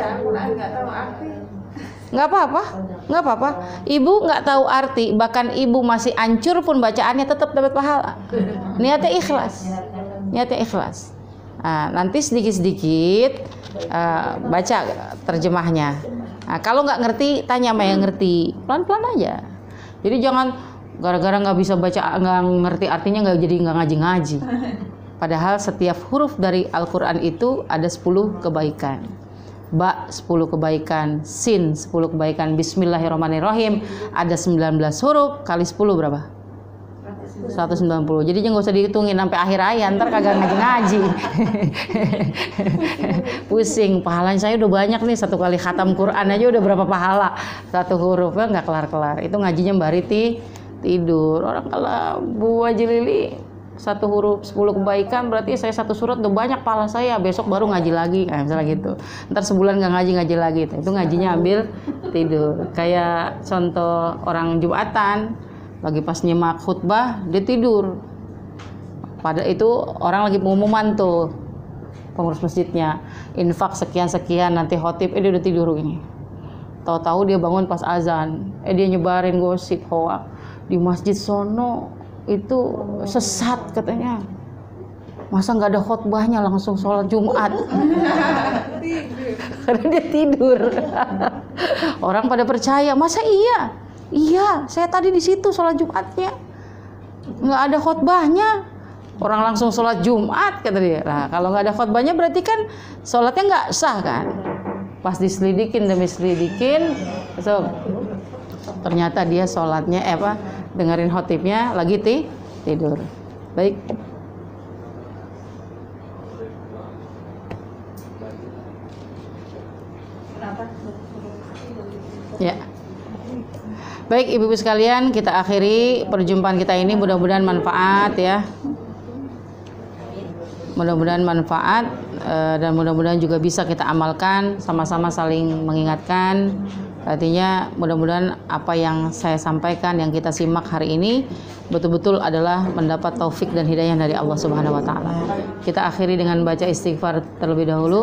Nggak apa-apa, nggak apa-apa. Ibu nggak tahu arti, bahkan ibu masih hancur pun bacaannya tetap dapat pahala. Niatnya ikhlas, niatnya ikhlas. Nah, nanti sedikit-sedikit uh, baca terjemahnya. Nah, kalau nggak ngerti, tanya sama yang ngerti, pelan-pelan aja. Jadi jangan gara-gara nggak bisa baca, nggak ngerti artinya nggak jadi nggak ngaji-ngaji. Padahal setiap huruf dari Al-Quran itu ada sepuluh kebaikan. Ba sepuluh kebaikan, sin sepuluh kebaikan, bismillahirrahmanirrahim ada sembilan belas huruf kali sepuluh berapa? seratus sembilan puluh. Jadi jangan usah dihitungin sampai akhir ayat, ntar kagak ngaji-ngaji. Pusing, pahalanya saya udah banyak nih, satu kali khatam Quran aja udah berapa pahala satu hurufnya nggak kelar-kelar. Itu ngajinya Mbak Riti tidur. Orang kalau Bu Haji Lili satu huruf sepuluh kebaikan, berarti saya satu surat udah banyak pahala saya, besok baru ngaji lagi, nah, misalnya gitu. Ntar sebulan nggak ngaji ngaji lagi, itu ngajinya ambil tidur. Kayak contoh orang Jumatan lagi pas nyimak khutbah dia tidur. Pada itu orang lagi pengumuman tuh pengurus masjidnya, infak sekian sekian nanti khotib, eh dia udah tidur ini. Tahu-tahu dia bangun pas azan, eh dia nyebarin gosip hoak di masjid sono itu sesat katanya. masa nggak ada khotbahnya langsung sholat Jumat? Karena dia tidur. Orang pada percaya, masa iya? Iya, saya tadi di situ sholat Jumatnya, nggak ada khotbahnya. Orang langsung sholat Jumat kata dia. Nah, kalau nggak ada khotbahnya berarti kan sholatnya nggak sah kan? Pas diselidikin demi selidikin, so, ternyata dia sholatnya eh, apa dengerin khotibnya lagi ti, tidur. Baik. Ya. Baik ibu-ibu sekalian, kita akhiri perjumpaan kita ini, mudah-mudahan manfaat ya. Mudah-mudahan manfaat uh, dan mudah-mudahan juga bisa kita amalkan, sama-sama saling mengingatkan. Artinya mudah-mudahan apa yang saya sampaikan, yang kita simak hari ini betul-betul adalah mendapat taufik dan hidayah dari Allah Subhanahu wa taala. Kita akhiri dengan baca istighfar terlebih dahulu.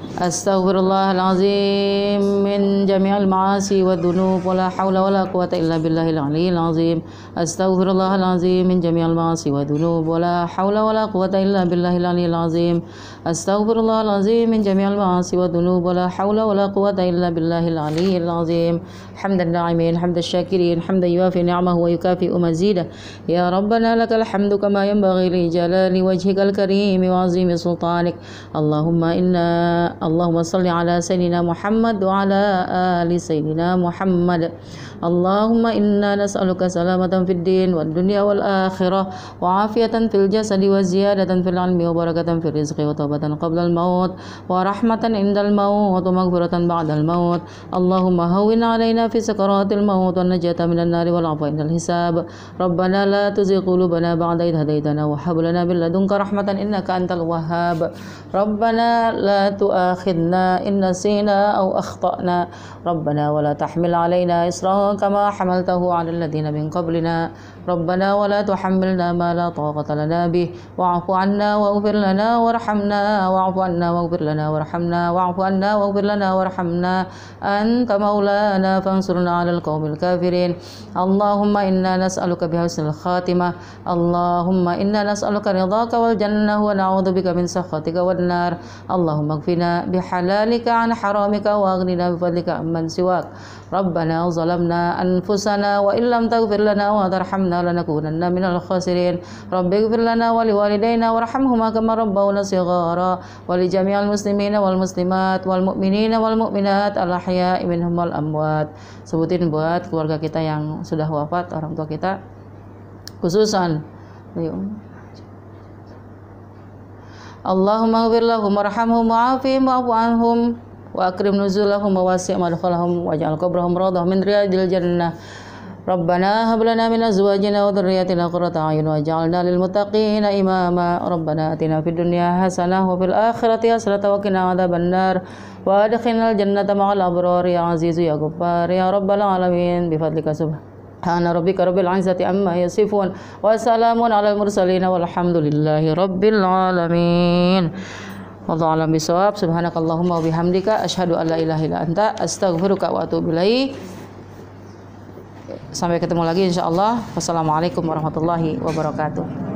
Astaghfirullahalazim min jami'il ma'asi wa dhunub wa la haula wa la quwwata illa billahil aliyyil azim. Astaghfirullahalazim min jami'il ma'asi wa dhunub wa la haula wa la quwwata illa billahil aliyyil azim. Astaghfirullahalazim min jami'il ma'asi wa dhunub wa la haula wa la quwwata illa billahil aliyyil azim. Hamdan na'imin, hamdan syakirin, hamdan yuafi ni'amahu wa yukafi'u mazidah. Ya Rabbana lakal hamdu kama yanbaghi li jalali wajhikal karim wa 'azimi sultanik. Allahumma inna Allahumma salli ala sayyidina Muhammad wa ala ali sayyidina Muhammad. Allahumma inna nas'aluka salamatan fid din wad dunya wal akhirah wa afiyatan fil jasadi wa ziyadatan fil ilmi wa barakatan fil rizqi wa taubatan qabla al maut wa rahmatan indal maut wa maghfiratan ba'dal maut. Allahumma hawwin alaina fi sakaratil maut wa najata minan nari wal 'afwa indal hisab. Rabbana la tuzigh qulubana ba'da idh hadaytana wa hab lana min ladunka rahmatan innaka antal wahhab. Rabbana la tu'akhidna in nasina aw akhtana. Rabbana wa la tahmil alaina isran kama hamaltahu 'alal ladzina min qablina. Rabbana wa la tuhammilna ma la taqata lana bih wa'fu 'anna waghfir lana warhamna wa'fu 'anna waghfir lana warhamna wa'fu 'anna waghfir lana warhamna anta maulana fansurna 'alal qaumil kafirin. Allahumma inna nas'aluka bihusnil khatimah. Allahumma inna nas'aluka ridhaka wal jannah wa na'udzubika min sakhatika wan nar. Allahumma ighfirna bihalalika 'an haramika wa aghnina bifadlika amman siwak. Rabbana zalamna anfusana wa illam taghfir lana wa tarhamna lanakunanna minal khasirin. Rabbi ighfir lana wa liwalidayna warhamhuma kama rabbawna shighara wa li jami'il muslimina wal muslimat wal mu'minina wal mu'minat al ahya'i minhum wal amwat. Sebutin buat keluarga kita yang sudah wafat, orang tua kita khususan. Allahumma ighfir lahum warhamhum wa'afihim wa'fu anhum wa akrim nuzulahum wa wasi' madkhalahum waj'al qabrahum rawdah min riyadil jannah. Rabbana hab lana min azwajina wa dhurriyyatina qurrata a'yun waj'alna lil muttaqina imama. Rabbana atina fid dunya hasanah wa fil akhirati hasanah wa qina adzabannar wa adkhilnal jannata ma'al abrar ya azizu ya ghaffar ya rabbal alamin bi fadlika subhana rabbika rabbil izzati amma yasifun wa salamun alal mursalin walhamdulillahi rabbil alamin. Wallahu a'lam bishawab. Subhanakallahumma wa bihamdika asyhadu an la ilaha illa anta astaghfiruka wa atubu ilaik. Sampai ketemu lagi insyaallah. Wassalamualaikum warahmatullahi wabarakatuh.